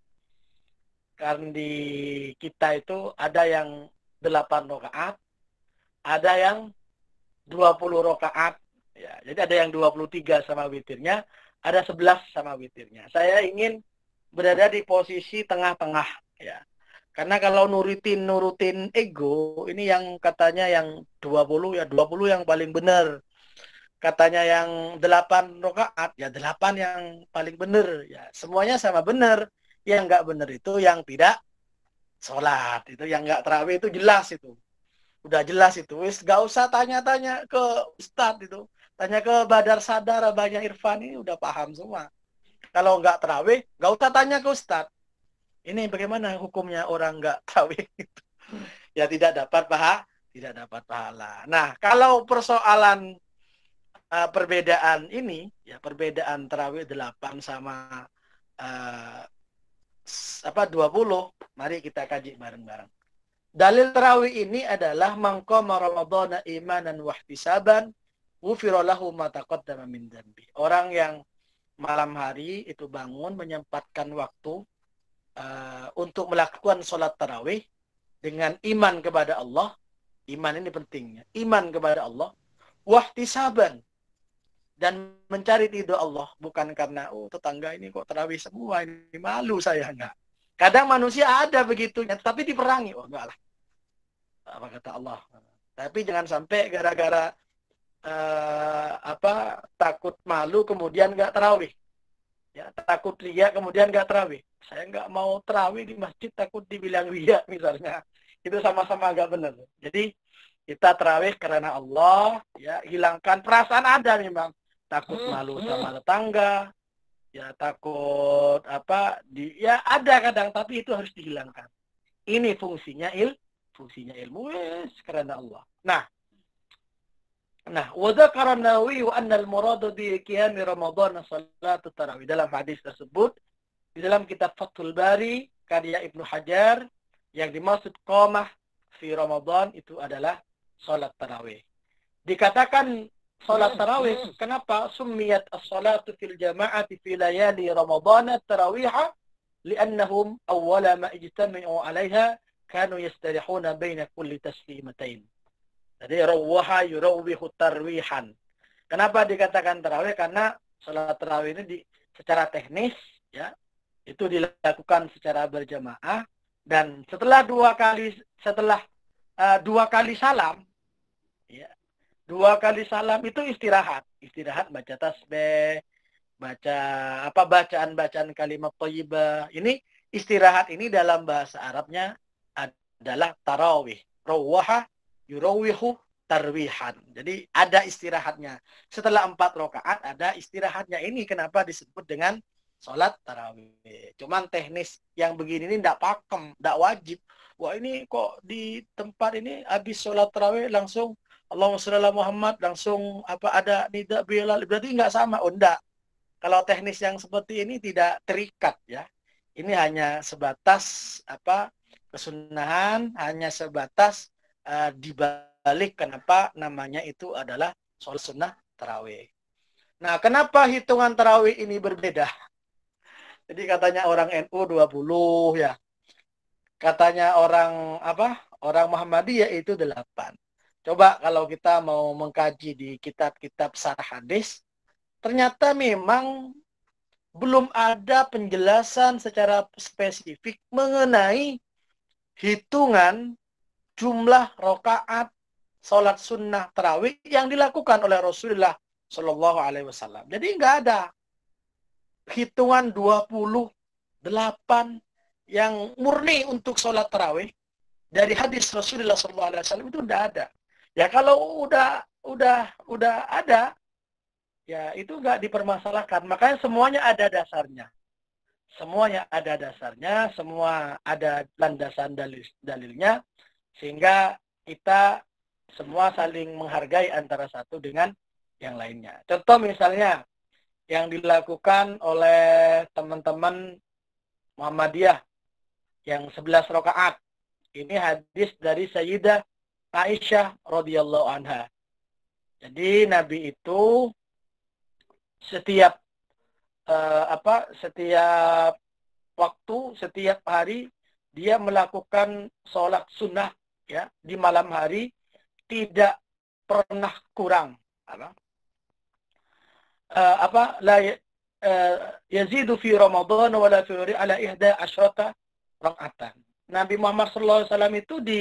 Karena di kita itu ada yang delapan rakaat, ada yang dua puluh rakaat. Ya, jadi ada yang dua puluh tiga sama witirnya, ada sebelas sama witirnya. Saya ingin berada di posisi tengah-tengah ya. Karena kalau nurutin nurutin ego, ini yang katanya yang dua puluh ya dua puluh yang paling benar. Katanya yang delapan rakaat ya delapan yang paling benar ya. Semuanya sama benar. Yang enggak benar itu yang tidak sholat. Itu yang enggak tarawih itu jelas itu. Udah jelas itu. Wis enggak usah tanya-tanya ke ustadz itu. Tanya ke Badar Sadar, Abahnya Irfan ini udah paham semua. Kalau enggak tarawih, enggak usah tanya ke ustadz. Ini bagaimana hukumnya orang enggak tarawih itu? Ya tidak dapat pahala, tidak dapat pahala. Nah, kalau persoalan uh, perbedaan ini, ya perbedaan tarawih delapan sama uh, apa dua puluh, mari kita kaji bareng-bareng. Dalil tarawih ini adalah mangqama ramadhana imanan wa ihtisaban ghufira lahu ma taqaddama min dzanbi. Orang yang malam hari itu bangun menyempatkan waktu uh, untuk melakukan sholat tarawih dengan iman kepada Allah. Iman ini pentingnya. Iman kepada Allah. Wahtisaban. Dan mencari ridho Allah. Bukan karena, oh tetangga ini kok tarawih semua. Ini malu saya. Enggak. Kadang manusia ada begitunya. Tapi diperangi. Oh enggak lah. Apa kata Allah. Tapi jangan sampai gara-gara Uh, apa takut malu kemudian nggak tarawih ya, takut riya kemudian nggak tarawih. Saya nggak mau tarawih di masjid takut dibilang riya misalnya, itu sama-sama nggak benar. Jadi kita tarawih karena Allah ya, hilangkan perasaan ada memang takut malu sama tetangga ya takut apa di ya ada kadang, tapi itu harus dihilangkan. Ini fungsinya il fungsinya ilmu, wes karena Allah. Nah, nah, wa dzakara an-Nawawi anna al-murad bi qiyam Ramadan salat tarawih. Dalam hadis tersebut di dalam kitab Fathul Bari karya Ibnu Hajar, yang dimaksud qamah fi Ramadan itu adalah salat tarawih. Dikatakan salat tarawih, kenapa summiyat as-salatu fil jama'ati fi layali Ramadan at-tarawiha? Li'annahum awwala ma ijtami'u 'alaiha kanu yastarihuna baina kulli taslimatain. Jadi rawaha yurawwihu tarwihan. Kenapa dikatakan tarawih? Karena salat tarawih ini di, secara teknis ya, itu dilakukan secara berjamaah, dan setelah dua kali setelah uh, dua kali salam ya, dua kali salam itu istirahat, istirahat baca tasbih, baca apa bacaan-bacaan kalimat thayyibah. Ini istirahat ini dalam bahasa Arabnya adalah tarawih. Rawaha yurawwihu tarwihan. Jadi ada istirahatnya. Setelah empat rakaat ada istirahatnya. Ini kenapa disebut dengan sholat tarawih. Cuman teknis yang begini ini tidak pakem, tidak wajib. Wah ini kok di tempat ini habis sholat tarawih langsung Allahumma sholli ala Muhammad, langsung apa ada nida bilal, berarti nggak sama. Oh enggak. Kalau teknis yang seperti ini tidak terikat ya. Ini hanya sebatas apa kesunahan, hanya sebatas uh, dibalik kenapa namanya itu adalah sholat sunnah tarawih. Nah, kenapa hitungan tarawih ini berbeda? Jadi katanya orang N U dua puluh ya. Katanya orang apa? Orang Muhammadiyah itu delapan. Coba kalau kita mau mengkaji di kitab-kitab sarah hadis, ternyata memang belum ada penjelasan secara spesifik mengenai hitungan jumlah rakaat sholat sunnah tarawih yang dilakukan oleh Rasulullah Shallallahu Alaihi Wasallam. Jadi nggak ada hitungan dua puluh delapan yang murni untuk sholat tarawih dari hadis Rasulullah Shallallahu Alaihi Wasallam, itu nggak ada. Ya kalau udah udah udah ada, ya itu nggak dipermasalahkan. Makanya semuanya ada dasarnya. Semuanya ada dasarnya, semua ada landasan dalil, dalilnya, sehingga kita semua saling menghargai antara satu dengan yang lainnya. Contoh misalnya yang dilakukan oleh teman-teman Muhammadiyah yang sebelas rakaat. Ini hadis dari Sayyidah Aisyah radhiyallahu anha. Jadi Nabi itu setiap uh, apa setiap waktu, setiap hari dia melakukan sholat sunnah ya di malam hari, tidak pernah kurang apa uh, apa la uh, yazidu fi Ramadan wala fi ala ihda asyrata rakaatan. Nabi Muhammad sallallahu alaihi wasallam itu di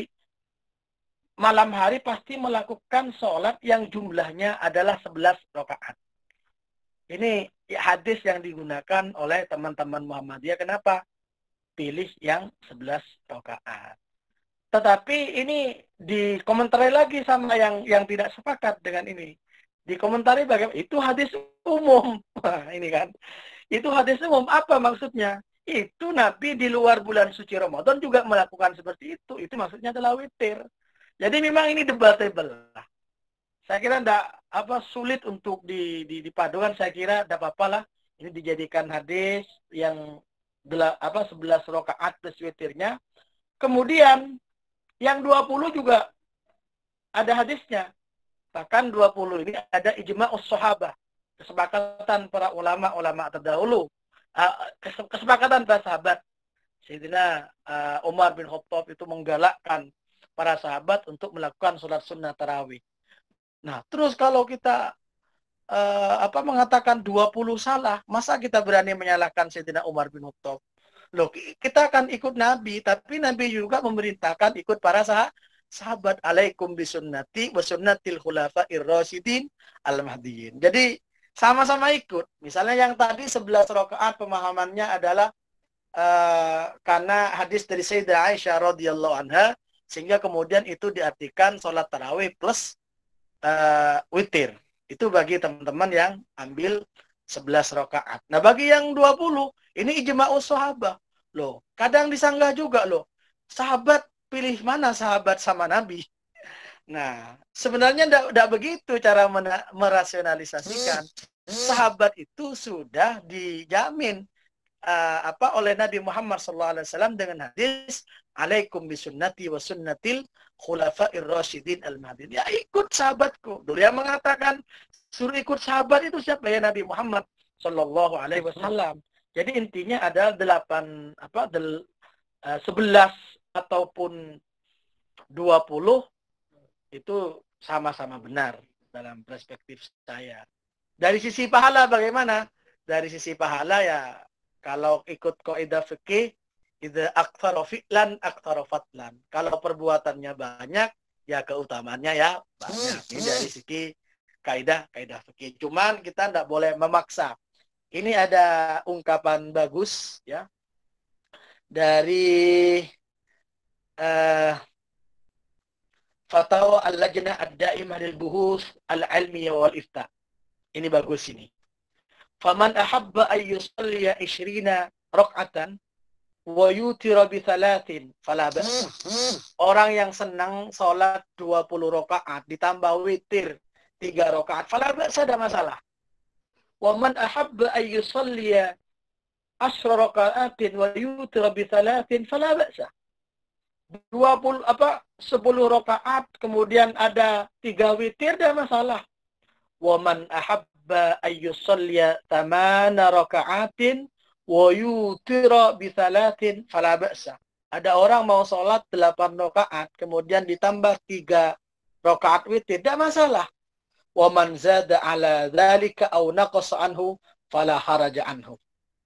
malam hari pasti melakukan sholat yang jumlahnya adalah sebelas rakaat. Ini hadis yang digunakan oleh teman-teman Muhammadiyah. Kenapa pilih yang sebelas rakaat? Tetapi ini dikomentari lagi sama yang yang tidak sepakat dengan ini. Dikomentari bagaimana? Itu hadis umum. Wah, ini kan. Itu hadis umum. Apa maksudnya? Itu Nabi di luar bulan suci Ramadan juga melakukan seperti itu. Itu maksudnya adalah witir. Jadi memang ini debatable. Saya kira tidak apa sulit untuk di, di, dipadukan. Saya kira tidak apa-apa lah. Ini dijadikan hadis yang bela, apa sebelas rakaat plus witirnya. Kemudian yang dua puluh juga ada hadisnya. Bahkan dua puluh ini ada ijma'us sahabah. Kesepakatan para ulama-ulama terdahulu. Kesepakatan para sahabat. Sayyidina uh, Umar bin Khattab itu menggalakkan para sahabat untuk melakukan sholat sunnah tarawih. Nah, terus kalau kita uh, apa mengatakan dua puluh salah, masa kita berani menyalahkan Sayyidina Umar bin Khattab? Loh, kita akan ikut Nabi, tapi Nabi juga memerintahkan ikut para sah sahabat. Alaikum bisunnati wa sunnatil khulafa'ir rasyidin al-mahdiyyin. Jadi sama-sama ikut. Misalnya yang tadi sebelas rakaat pemahamannya adalah uh, karena hadis dari Sayyidah Aisyah radhiyallahu anha, sehingga kemudian itu diartikan sholat tarawih plus uh, witir. Itu bagi teman-teman yang ambil sebelas rakaat. Nah, bagi yang dua puluh, ini ijma'us sahabat. Loh, kadang disanggah juga loh. Sahabat pilih mana sahabat sama Nabi? Nah, sebenarnya tidak begitu cara merasionalisasikan. Sahabat itu sudah dijamin uh, apa oleh Nabi Muhammad shallallahu alaihi wasallam dengan hadis alaikum bisunnati wa sunnatil khulafa'ir rasyidin al-mahdiyyin. Ya ikut sahabatku. Dulu yang mengatakan suruh ikut sahabat itu siapa? Ya Nabi Muhammad shallallahu alaihi wasallam. Jadi intinya ada delapan apa del, uh, sebelas ataupun dua puluh itu sama-sama benar dalam perspektif saya. Dari sisi pahala bagaimana? Dari sisi pahala ya kalau ikut kaidah fikih, idza aktsara fi'lan aktsara fadlan. Kalau perbuatannya banyak, ya keutamaannya ya banyak. Ini dari sisi kaidah kaidah fikih. Cuman kita tidak boleh memaksa. Ini ada ungkapan bagus ya dari uh, Fatwa Al-Lajnah Ad-Daimah lil Buhuth Al-Ilmiyah wal Ifta. Ini bagus ini. Faman ahabba ay yusalliya ishrina rak'atan wa yutira bi thalathin fala ba'sa. Orang yang senang salat dua puluh rakaat ditambah witir tiga rakaat fala ba'sa, ada masalah. Wa man ahabba ay yusalliya ashra raka'atin wa yutira bi thalathin fala ba'sa. dua puluh apa sepuluh rakaat kemudian ada tiga witir, ada masalah. Wa man ahabba ayyusalliya thamana raka'atin wa yutira bi thalathin fala ba'sa. Ada orang mau sholat delapan rakaat kemudian ditambah tiga rakaat witir, tidak masalah. Wa man zada ala dzalika aw naqasa anhu fala haraja anhu.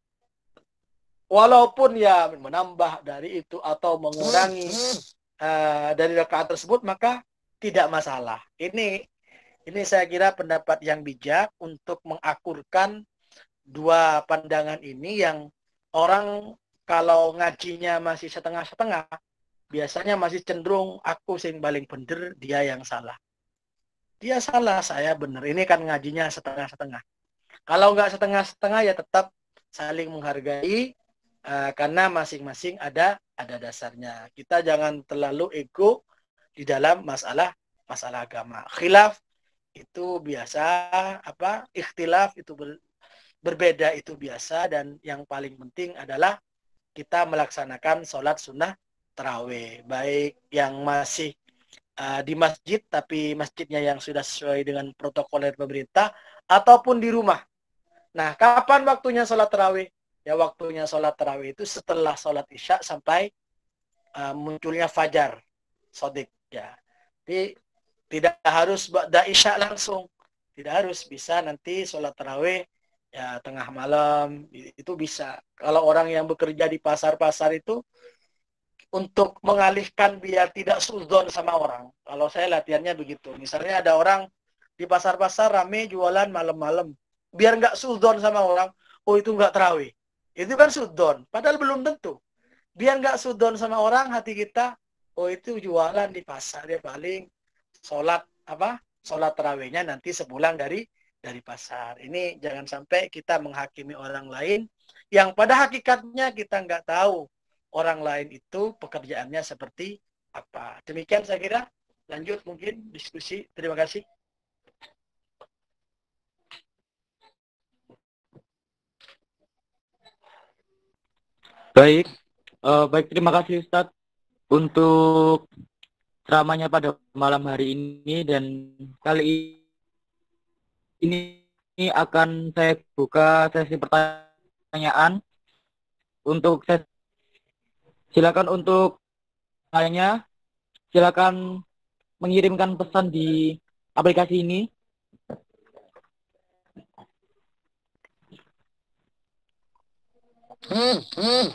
Walaupun ya menambah dari itu atau mengurangi uh, dari rakaat tersebut, maka tidak masalah. Ini ini saya kira pendapat yang bijak untuk mengakurkan dua pandangan ini yang orang kalau ngajinya masih setengah-setengah, biasanya masih cenderung aku sing paling bener, dia yang salah. Dia salah, saya bener. Ini kan ngajinya setengah-setengah. Kalau nggak setengah-setengah ya tetap saling menghargai. Uh, karena masing-masing ada ada dasarnya. Kita jangan terlalu ego di dalam masalah masalah agama. Khilaf itu biasa, apa? Ikhtilaf itu ber, berbeda itu biasa, dan yang paling penting adalah kita melaksanakan sholat sunnah tarawih, baik yang masih uh, di masjid tapi masjidnya yang sudah sesuai dengan protokol pemerintah ataupun di rumah. Nah, kapan waktunya sholat tarawih? Ya waktunya sholat tarawih itu setelah sholat isya sampai uh, munculnya fajar sodik ya. Jadi tidak harus ba'da isya langsung, tidak harus, bisa nanti sholat tarawih ya tengah malam itu bisa. Kalau orang yang bekerja di pasar-pasar itu untuk mengalihkan biar tidak sudzon sama orang. Kalau saya latihannya begitu. Misalnya ada orang di pasar-pasar rame jualan malam-malam, biar nggak sudzon sama orang. Oh itu nggak tarawih. Itu kan sudon, padahal belum tentu. Biar nggak sudon sama orang, hati kita, oh itu jualan di pasar, dia paling sholat apa? Sholat tarawihnya nanti sepulang dari dari pasar. Ini jangan sampai kita menghakimi orang lain yang pada hakikatnya kita nggak tahu orang lain itu pekerjaannya seperti apa. Demikian saya kira. Lanjut mungkin diskusi. Terima kasih. Baik, uh, baik terima kasih Ustadz untuk ceramahnya pada malam hari ini, dan kali ini akan saya buka sesi pertanyaan untuk sesi. Silakan untuk tanya, silakan mengirimkan pesan di aplikasi ini. Hmm, hmm.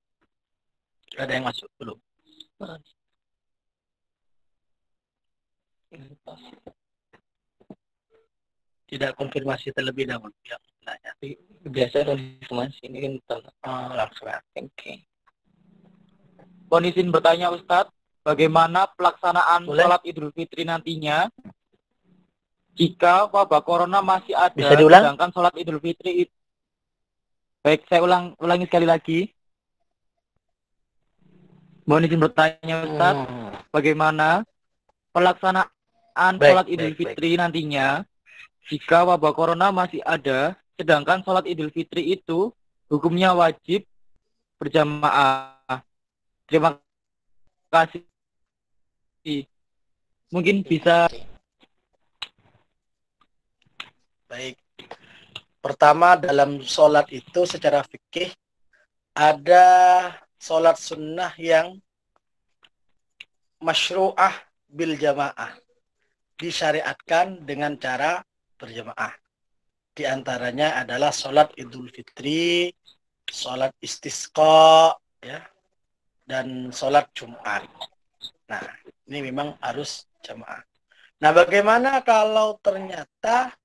Ada yang masuk belum? Tidak konfirmasi terlebih dahulu yang nanya. Biasa konfirmasi ini kan Oh, langsung. Oke. Mohon izin bertanya Ustadz, bagaimana pelaksanaan Boleh? sholat Idul Fitri nantinya jika wabah corona masih ada, Bisa diulang? sedangkan sholat Idul Fitri itu... Baik, saya ulang ulangi sekali lagi. Mohon izin bertanya Ustadz, Hmm. bagaimana pelaksanaan Baik, sholat Idul baik, Fitri nantinya jika wabah corona masih ada, sedangkan sholat Idul Fitri itu hukumnya wajib berjamaah. Terima kasih. Mungkin bisa. Baik. Pertama, dalam sholat itu secara fikih ada sholat sunnah yang masyru'ah bil jamaah, disyariatkan dengan cara berjamaah. Di antaranya adalah sholat Idul Fitri, sholat istisqa, ya, dan sholat Jumat. Nah, ini memang harus jamaah. Nah, bagaimana kalau ternyata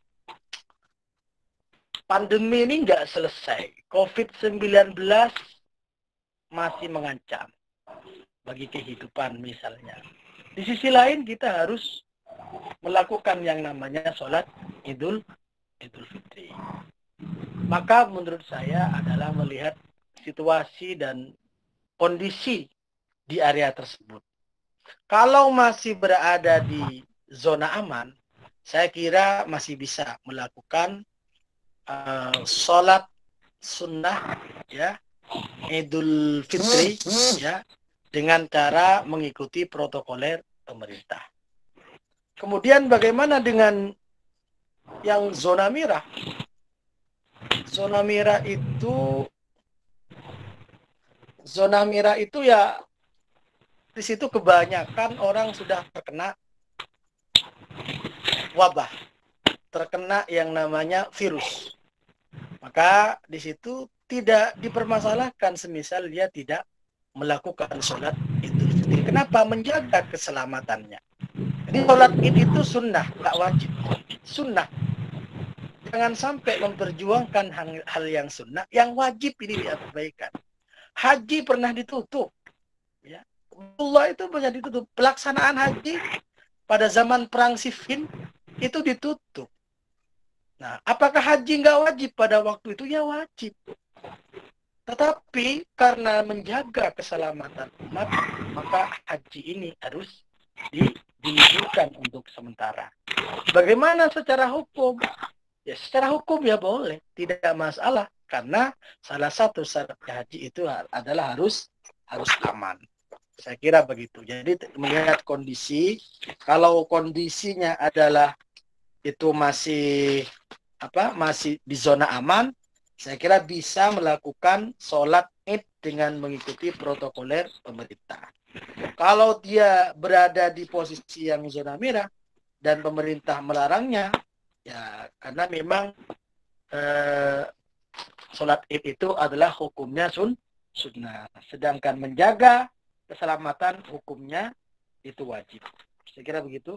pandemi ini nggak selesai, covid sembilan belas masih mengancam bagi kehidupan misalnya. Di sisi lain kita harus melakukan yang namanya sholat Idul Idul Fitri. Maka menurut saya adalah melihat situasi dan kondisi di area tersebut. Kalau masih berada di zona aman, saya kira masih bisa melakukan uh, sholat sunnah, ya, Idul Fitri, ya, dengan cara mengikuti protokoler pemerintah. Kemudian bagaimana dengan yang zona merah? Zona merah itu zona merah itu ya di situ kebanyakan orang sudah terkena wabah, terkena yang namanya virus. Maka di situ tidak dipermasalahkan semisal dia tidak melakukan sholat Idul Fitri. Kenapa? Menjaga keselamatannya. Jadi sholat Id itu sunnah, tak wajib. Sunnah. Jangan sampai memperjuangkan hal yang sunnah, yang wajib ini diabaikan. Haji pernah ditutup. Ya. Allah itu pernah ditutup. Pelaksanaan haji pada zaman perang Siffin itu ditutup. Nah, apakah haji nggak wajib pada waktu itu? Ya wajib. Tetapi karena menjaga keselamatan umat, maka haji ini harus diliburkan untuk sementara. Bagaimana secara hukum? Ya secara hukum ya boleh, tidak masalah. Karena salah satu syarat haji itu adalah harus harus aman. Saya kira begitu. Jadi melihat kondisi, kalau kondisinya adalah itu masih apa masih di zona aman, saya kira bisa melakukan sholat Id dengan mengikuti protokoler pemerintah. Kalau dia berada di posisi yang zona merah dan pemerintah melarangnya, ya karena memang eh, sholat Id itu adalah hukumnya sun sunnah, sedangkan menjaga keselamatan hukumnya itu wajib. Saya kira begitu.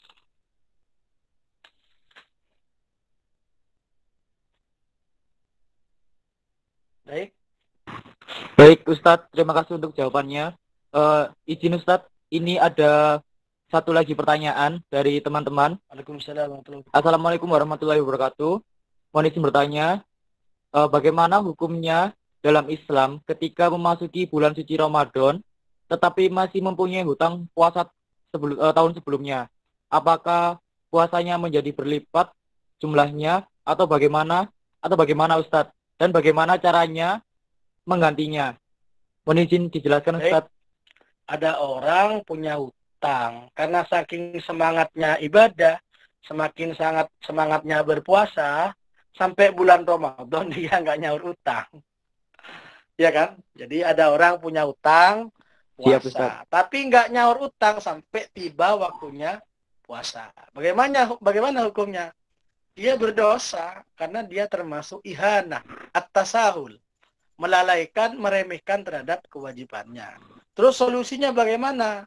Baik. Baik Ustadz, terima kasih untuk jawabannya. Uh, izin Ustadz, ini ada satu lagi pertanyaan dari teman-teman. Assalamualaikum warahmatullahi wabarakatuh. Mohon izin bertanya, uh, bagaimana hukumnya dalam Islam ketika memasuki bulan suci Ramadan, tetapi masih mempunyai hutang puasa sebelum, uh, tahun sebelumnya? Apakah puasanya menjadi berlipat jumlahnya atau bagaimana? Atau bagaimana Ustadz? Dan bagaimana caranya menggantinya? Mohon izin dijelaskan Ustaz. Ada orang punya hutang karena saking semangatnya ibadah, semakin sangat semangatnya berpuasa, sampai bulan Ramadan dia nggak nyaur utang. Ya kan? Jadi ada orang punya hutang puasa, Siap, tapi nggak nyaur utang sampai tiba waktunya puasa. Bagaimana bagaimana hukumnya? Dia berdosa karena dia termasuk ihanah, at-tasahul, melalaikan, meremehkan terhadap kewajibannya. Terus solusinya bagaimana?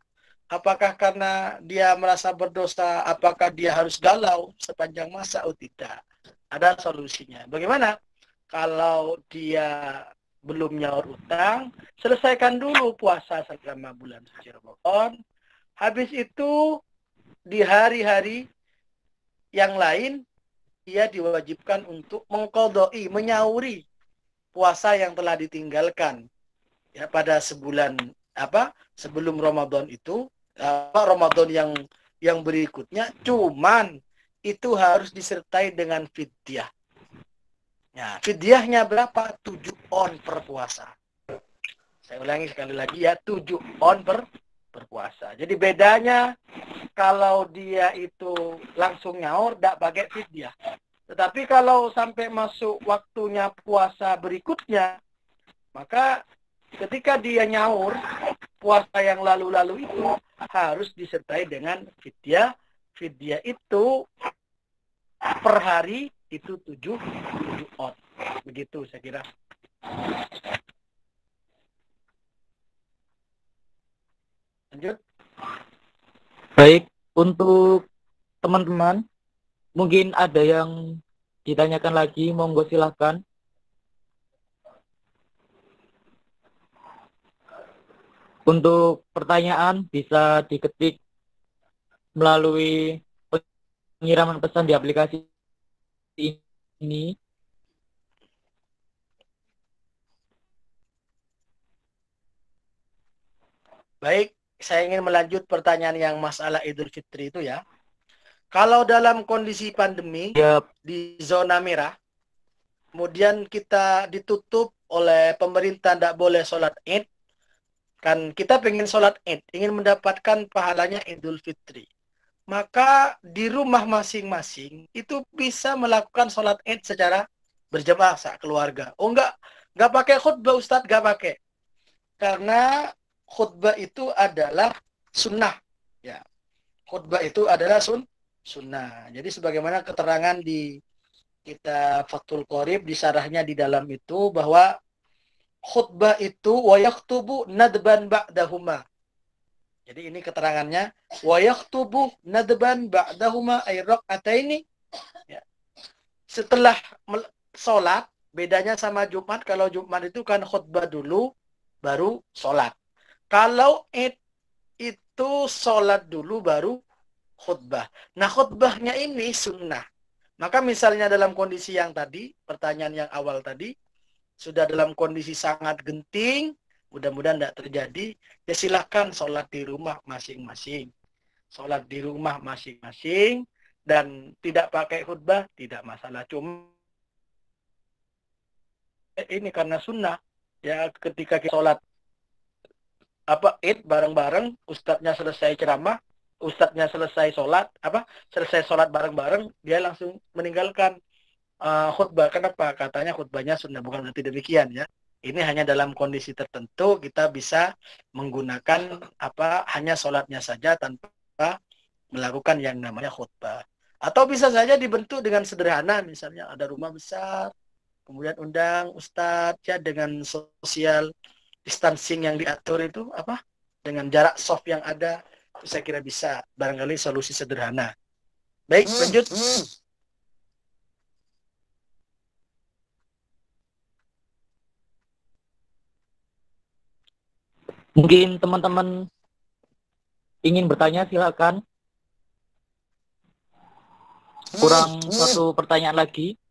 Apakah karena dia merasa berdosa, apakah dia harus galau sepanjang masa? Oh tidak. Ada solusinya. Bagaimana? Kalau dia belum nyaur utang, selesaikan dulu puasa selama bulan suci Ramadan. Habis itu di hari-hari yang lain dia diwajibkan untuk mengqadai, menyauri puasa yang telah ditinggalkan ya pada sebulan apa sebelum Ramadan itu, apa Ramadan yang yang berikutnya, cuman itu harus disertai dengan fidyah. Ya, fidyahnya berapa? tujuh on per puasa. Saya ulangi sekali lagi ya, tujuh on per per puasa. Jadi bedanya kalau dia itu langsung nyaur tidak pakai fidyah. Tetapi kalau sampai masuk waktunya puasa berikutnya, maka ketika dia nyaur puasa yang lalu-lalu itu harus disertai dengan fidyah. Fidyah itu per hari itu tujuh on. Begitu saya kira. Lanjut. Baik, untuk teman-teman, mungkin ada yang ditanyakan lagi, monggo silahkan. Untuk pertanyaan bisa diketik melalui pengiriman pesan di aplikasi ini. Baik, saya ingin melanjut pertanyaan yang masalah Idul Fitri itu ya. Kalau dalam kondisi pandemi Ya, di zona merah, kemudian kita ditutup oleh pemerintah tidak boleh sholat Id, kan kita pengen sholat Id, ingin mendapatkan pahalanya Idul Fitri. Maka di rumah masing-masing itu bisa melakukan sholat Id secara berjamaah keluarga. Oh enggak, enggak pakai khutbah Ustadz, enggak pakai. Karena khutbah itu adalah sunnah. Ya, khutbah itu adalah sun sunnah. Jadi sebagaimana keterangan di kita Fathul Qorib di sarahnya di dalam itu bahwa khutbah itu wa yaktubu nadban ba'dahuma. Jadi ini keterangannya wa yaktubu nadban ba'dahuma ay raq'ataini. Ya. Setelah sholat, bedanya sama Jumat, kalau Jumat itu kan khutbah dulu baru sholat. Kalau Id itu sholat dulu baru khutbah. Nah khutbahnya ini sunnah. Maka misalnya dalam kondisi yang tadi, pertanyaan yang awal tadi, sudah dalam kondisi sangat genting, mudah-mudahan tidak terjadi, ya silahkan sholat di rumah masing-masing. Sholat di rumah masing-masing, dan tidak pakai khutbah, tidak masalah. Cuma ini karena sunnah, ya ketika kita sholat apa id bareng-bareng, ustadznya selesai ceramah, ustadznya selesai sholat, apa selesai sholat bareng-bareng, dia langsung meninggalkan uh, khutbah. Kenapa? Katanya khutbahnya sunnah, bukan berarti demikian ya. Ini hanya dalam kondisi tertentu kita bisa menggunakan apa hanya sholatnya saja tanpa melakukan yang namanya khutbah. Atau bisa saja dibentuk dengan sederhana, misalnya ada rumah besar, kemudian undang ustadz ya dengan sosial distancing yang diatur itu apa dengan jarak soft yang ada, saya kira bisa barangkali solusi sederhana. Baik, lanjut. mungkin teman-teman ingin bertanya silakan. Kurang satu pertanyaan lagi.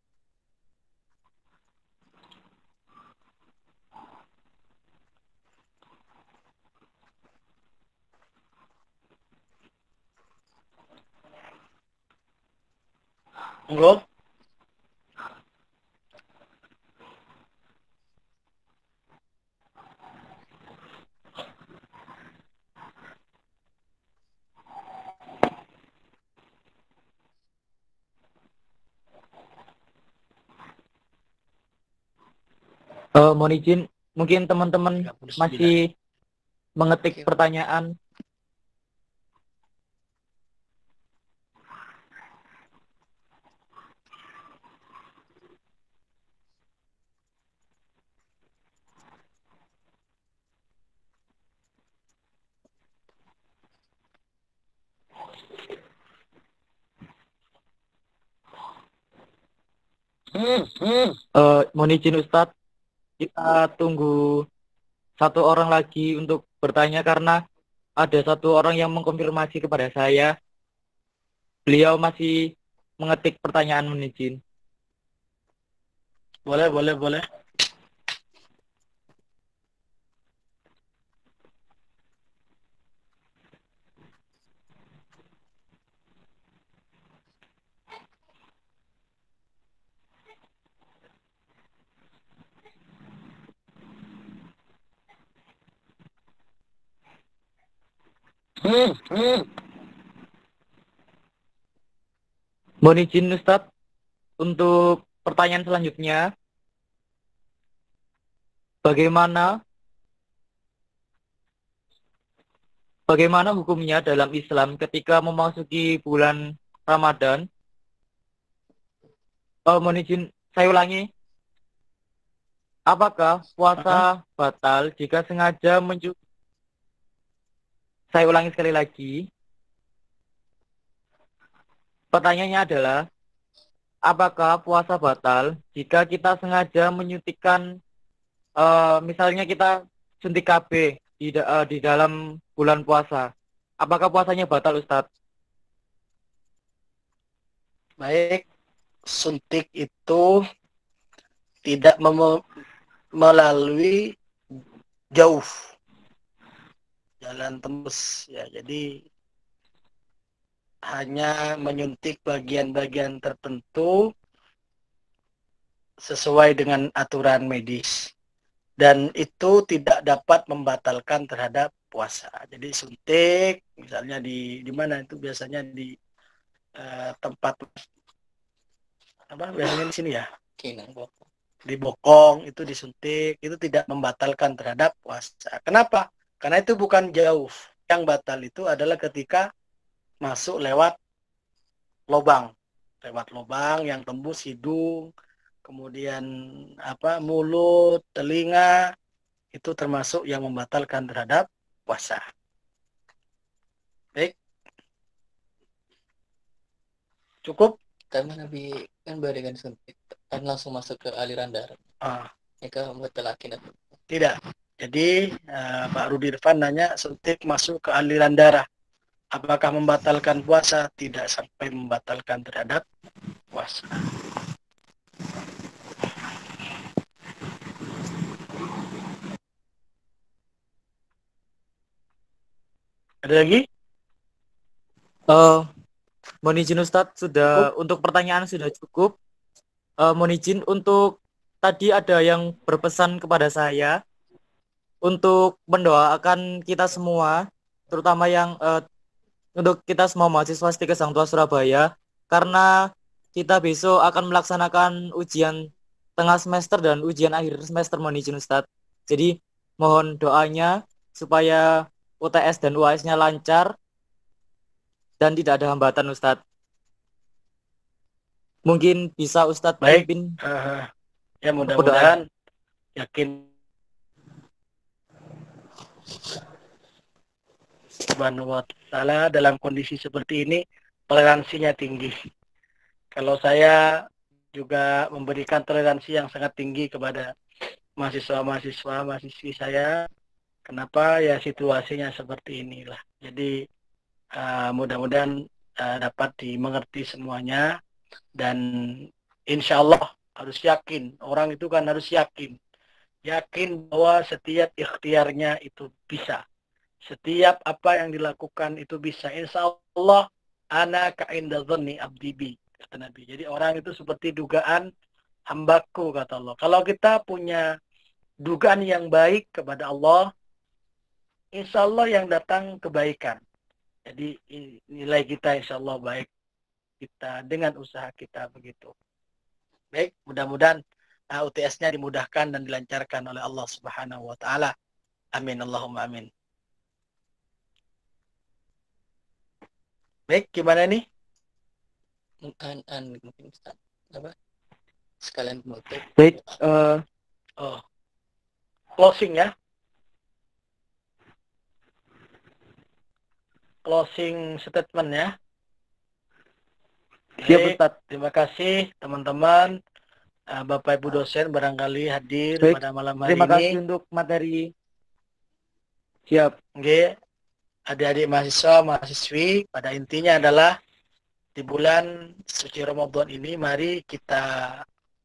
Monggo. Uh, mohon izin, mungkin teman-teman masih mengetik pertanyaan. Eh, mohon izin Ustadz, kita tunggu satu orang lagi untuk bertanya karena ada satu orang yang mengkonfirmasi kepada saya. Beliau masih mengetik pertanyaan, mohon izin. Boleh, boleh, boleh. Mohon izin Ustadz, untuk pertanyaan selanjutnya, bagaimana bagaimana hukumnya dalam Islam ketika memasuki bulan Ramadan? Oh, mohon izin, saya ulangi. Apakah puasa batal jika sengaja mencu... Saya ulangi sekali lagi. Pertanyaannya adalah, apakah puasa batal jika kita sengaja menyuntikkan, uh, misalnya kita suntik K B di, uh, di dalam bulan puasa? Apakah puasanya batal, Ustadz? Baik, suntik itu tidak mem- melalui jauh jalan tembus ya, jadi hanya menyuntik bagian-bagian tertentu sesuai dengan aturan medis, dan itu tidak dapat membatalkan terhadap puasa. Jadi suntik misalnya di di mana itu biasanya di uh, tempat apa biasanya di sini ya, di bokong itu disuntik, itu tidak membatalkan terhadap puasa. Kenapa? Karena itu bukan jauh. Yang batal itu adalah ketika masuk lewat lubang, lewat lubang yang tembus hidung, kemudian apa mulut, telinga, itu termasuk yang membatalkan terhadap puasa. Baik, cukup. Karena Nabi kan berikan suntik kan langsung masuk ke aliran darah. Ah. Ya kan membatalkan apa? Tidak. Jadi uh, Pak Rudi Irfan nanya suntik masuk ke aliran darah, apakah membatalkan puasa? Tidak sampai membatalkan terhadap puasa. Ada lagi? Uh, mohon izin Ustadz, sudah cukup. Untuk pertanyaan sudah cukup. Uh, mohon izin untuk tadi ada yang berpesan kepada saya untuk mendoakan kita semua, terutama yang uh, untuk kita semua mahasiswa Setia Sang Tua Surabaya, karena kita besok akan melaksanakan ujian tengah semester dan ujian akhir semester, mohon izin Ustadz. Jadi mohon doanya supaya U T S dan U A S-nya lancar dan tidak ada hambatan, Ustadz. Mungkin bisa Ustadz baik. pimpin. Uh, ya mudah-mudahan yakin Subhanahu wa ta'ala dalam kondisi seperti ini toleransinya tinggi. Kalau saya juga memberikan toleransi yang sangat tinggi kepada mahasiswa-mahasiswa, mahasiswi saya. Kenapa? Ya situasinya seperti inilah. Jadi uh, mudah-mudahan uh, dapat dimengerti semuanya, dan insya Allah harus yakin. Orang itu kan harus yakin. Yakin bahwa setiap ikhtiarnya itu bisa. Setiap apa yang dilakukan itu bisa. Insya Allah, ana ka'inda dhanni abdi bi, kata Nabi. Jadi orang itu seperti dugaan hambaku, kata Allah. Kalau kita punya dugaan yang baik kepada Allah, insya Allah yang datang kebaikan. Jadi nilai kita insya Allah baik kita dengan usaha kita begitu. Baik, mudah-mudahan uh, U T S-nya dimudahkan dan dilancarkan oleh Allah Subhanahu wa taala. Amin, Allahumma amin. Baik, gimana nih? An an mungkin Ustaz. Apa? Sekalian menutup. Baik, uh, oh. Closing ya. Closing statement ya. Siap, Ustaz. Terima kasih teman-teman uh, Bapak Ibu dosen barangkali hadir Baik, pada malam hari terima ini. kasih untuk materi. Siap. Oke, adik-adik mahasiswa, mahasiswi, pada intinya adalah di bulan suci Ramadan ini mari kita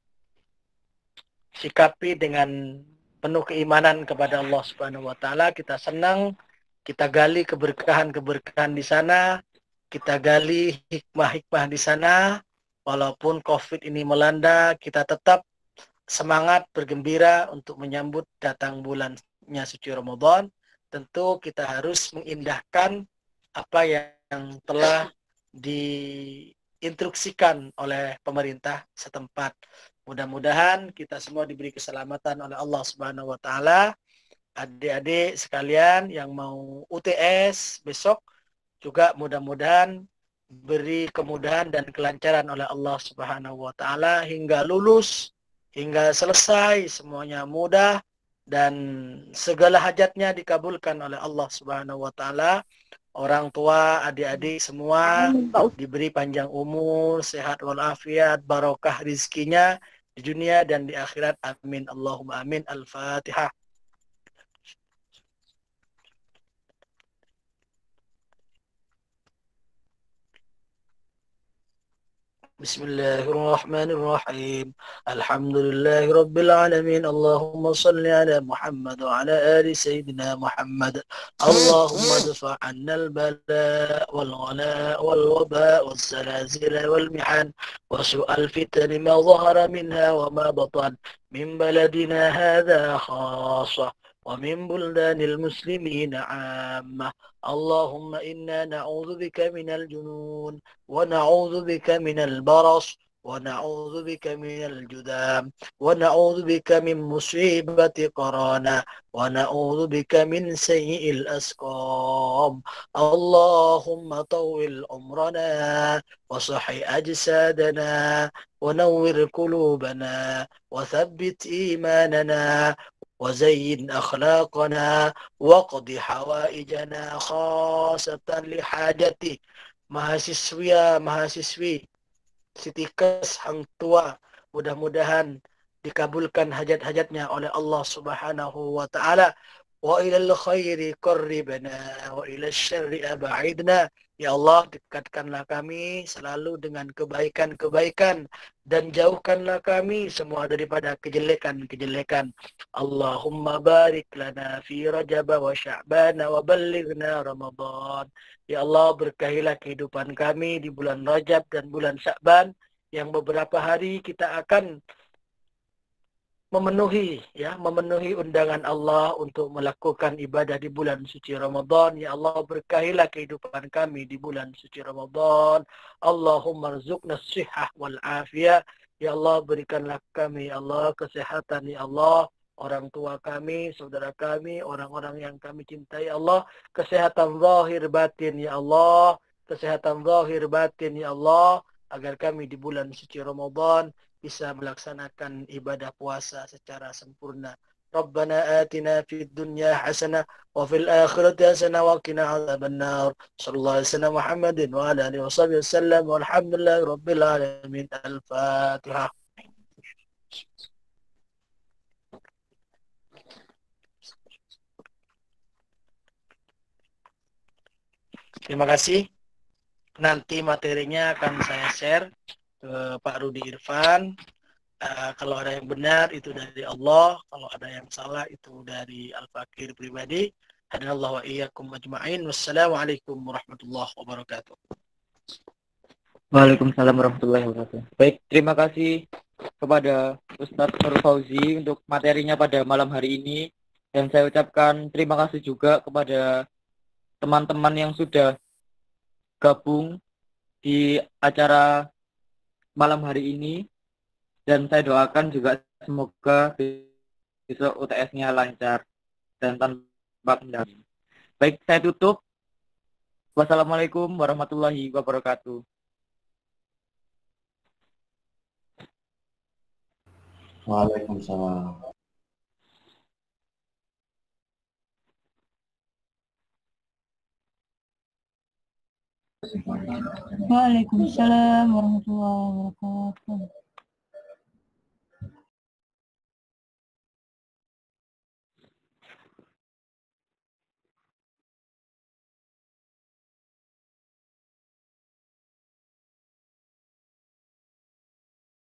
sikapi dengan penuh keimanan kepada Allah Subhanahu wa taala. Kita senang, kita gali keberkahan-keberkahan di sana, kita gali hikmah-hikmah di sana. Walaupun Covid ini melanda, kita tetap semangat, bergembira untuk menyambut datang bulannya suci Ramadan. Tentu kita harus mengindahkan apa yang telah diinstruksikan oleh pemerintah setempat. Mudah-mudahan kita semua diberi keselamatan oleh Allah Subhanahu wa taala. Adik-adik sekalian yang mau U T S besok juga mudah-mudahan beri kemudahan dan kelancaran oleh Allah Subhanahu wa taala hingga lulus, hingga selesai semuanya mudah dan segala hajatnya dikabulkan oleh Allah Subhanahu wa taala. Orang tua, adik-adik semua diberi panjang umur, sehat walafiat, barokah rizkinya di dunia dan di akhirat. Amin. Allahumma amin. Al-Fatihah. بسم الله الرحمن الرحيم الحمد لله رب العالمين اللهم صل على محمد وعلى آل سيدنا محمد اللهم ادفع عنا البلاء والغلاء والوباء والزلازل والمحن وسوء الفتن ما ظهر منها وما بطن من بلدنا هذا خاصة ومن بلدان المسلمين عامة اللهم إنا نعوذ بك من الجنون ونعوذ بك من البرص ونعوذ بك من الجذام ونعوذ بك من مصيبة قرانا ونعوذ بك من سيء الأسقام اللهم طول عمرنا وصحي أجسادنا ونور قلوبنا وثبت إيماننا وزين أخلاقنا وقض حوائجنا خاصة لحاجته mahasiswa, mahasiswi, Sitikes Hang Tua, mudah-mudahan dikabulkan hajat-hajatnya oleh Allah Subhanahu wa taala. Wa ilal khairi qarribna wa ilal syarri ab'idna. Ya Allah, dekatkanlah kami selalu dengan kebaikan-kebaikan dan jauhkanlah kami semua daripada kejelekan-kejelekan. Allahumma barik lana fi Rajab wa Sya'ban wa ballighna Ramadan. Ya Allah, berkahilah kehidupan kami di bulan Rajab dan bulan Sya'ban yang beberapa hari kita akan memenuhi ya memenuhi undangan Allah untuk melakukan ibadah di bulan suci Ramadan. Ya Allah, berkahilah kehidupan kami di bulan suci Ramadan. Allahumma rzuqna as-sihhah wal afiyah. Ya Allah, berikanlah kami ya Allah kesehatan ya Allah, orang tua kami, saudara kami, orang-orang yang kami cintai ya Allah, kesehatan zahir batin ya Allah, kesehatan zahir batin ya Allah, agar kami di bulan suci Ramadan bisa melaksanakan ibadah puasa secara sempurna. Rabbana atina fid dunya hasanah wa fil akhirati hasanah wa qina adzabannar. Sallallahu alaihi wasallam Muhammadin wa ala alihi washabihi wasallam walhamdulillahi rabbil alamin. Al-Fatihah. Terima kasih. Nanti materinya akan saya share ke Pak Rudi Irfan. Uh, kalau ada yang benar itu dari Allah, kalau ada yang salah itu dari Al-Fakir pribadi. Hadanallahu wa iyyakum ajma'in. Wassalamualaikum warahmatullahi wabarakatuh. Waalaikumsalam warahmatullahi wabarakatuh. Baik, terima kasih kepada Ustadz Nur Fauzi untuk materinya pada malam hari ini, dan saya ucapkan terima kasih juga kepada teman-teman yang sudah gabung di acara malam hari ini, dan saya doakan juga semoga besok U T S-nya lancar dan tanpa kendala. Baik, saya tutup. Wassalamualaikum warahmatullahi wabarakatuh. Waalaikumsalam. Waalaikumsalam warahmatullahi wabarakatuh.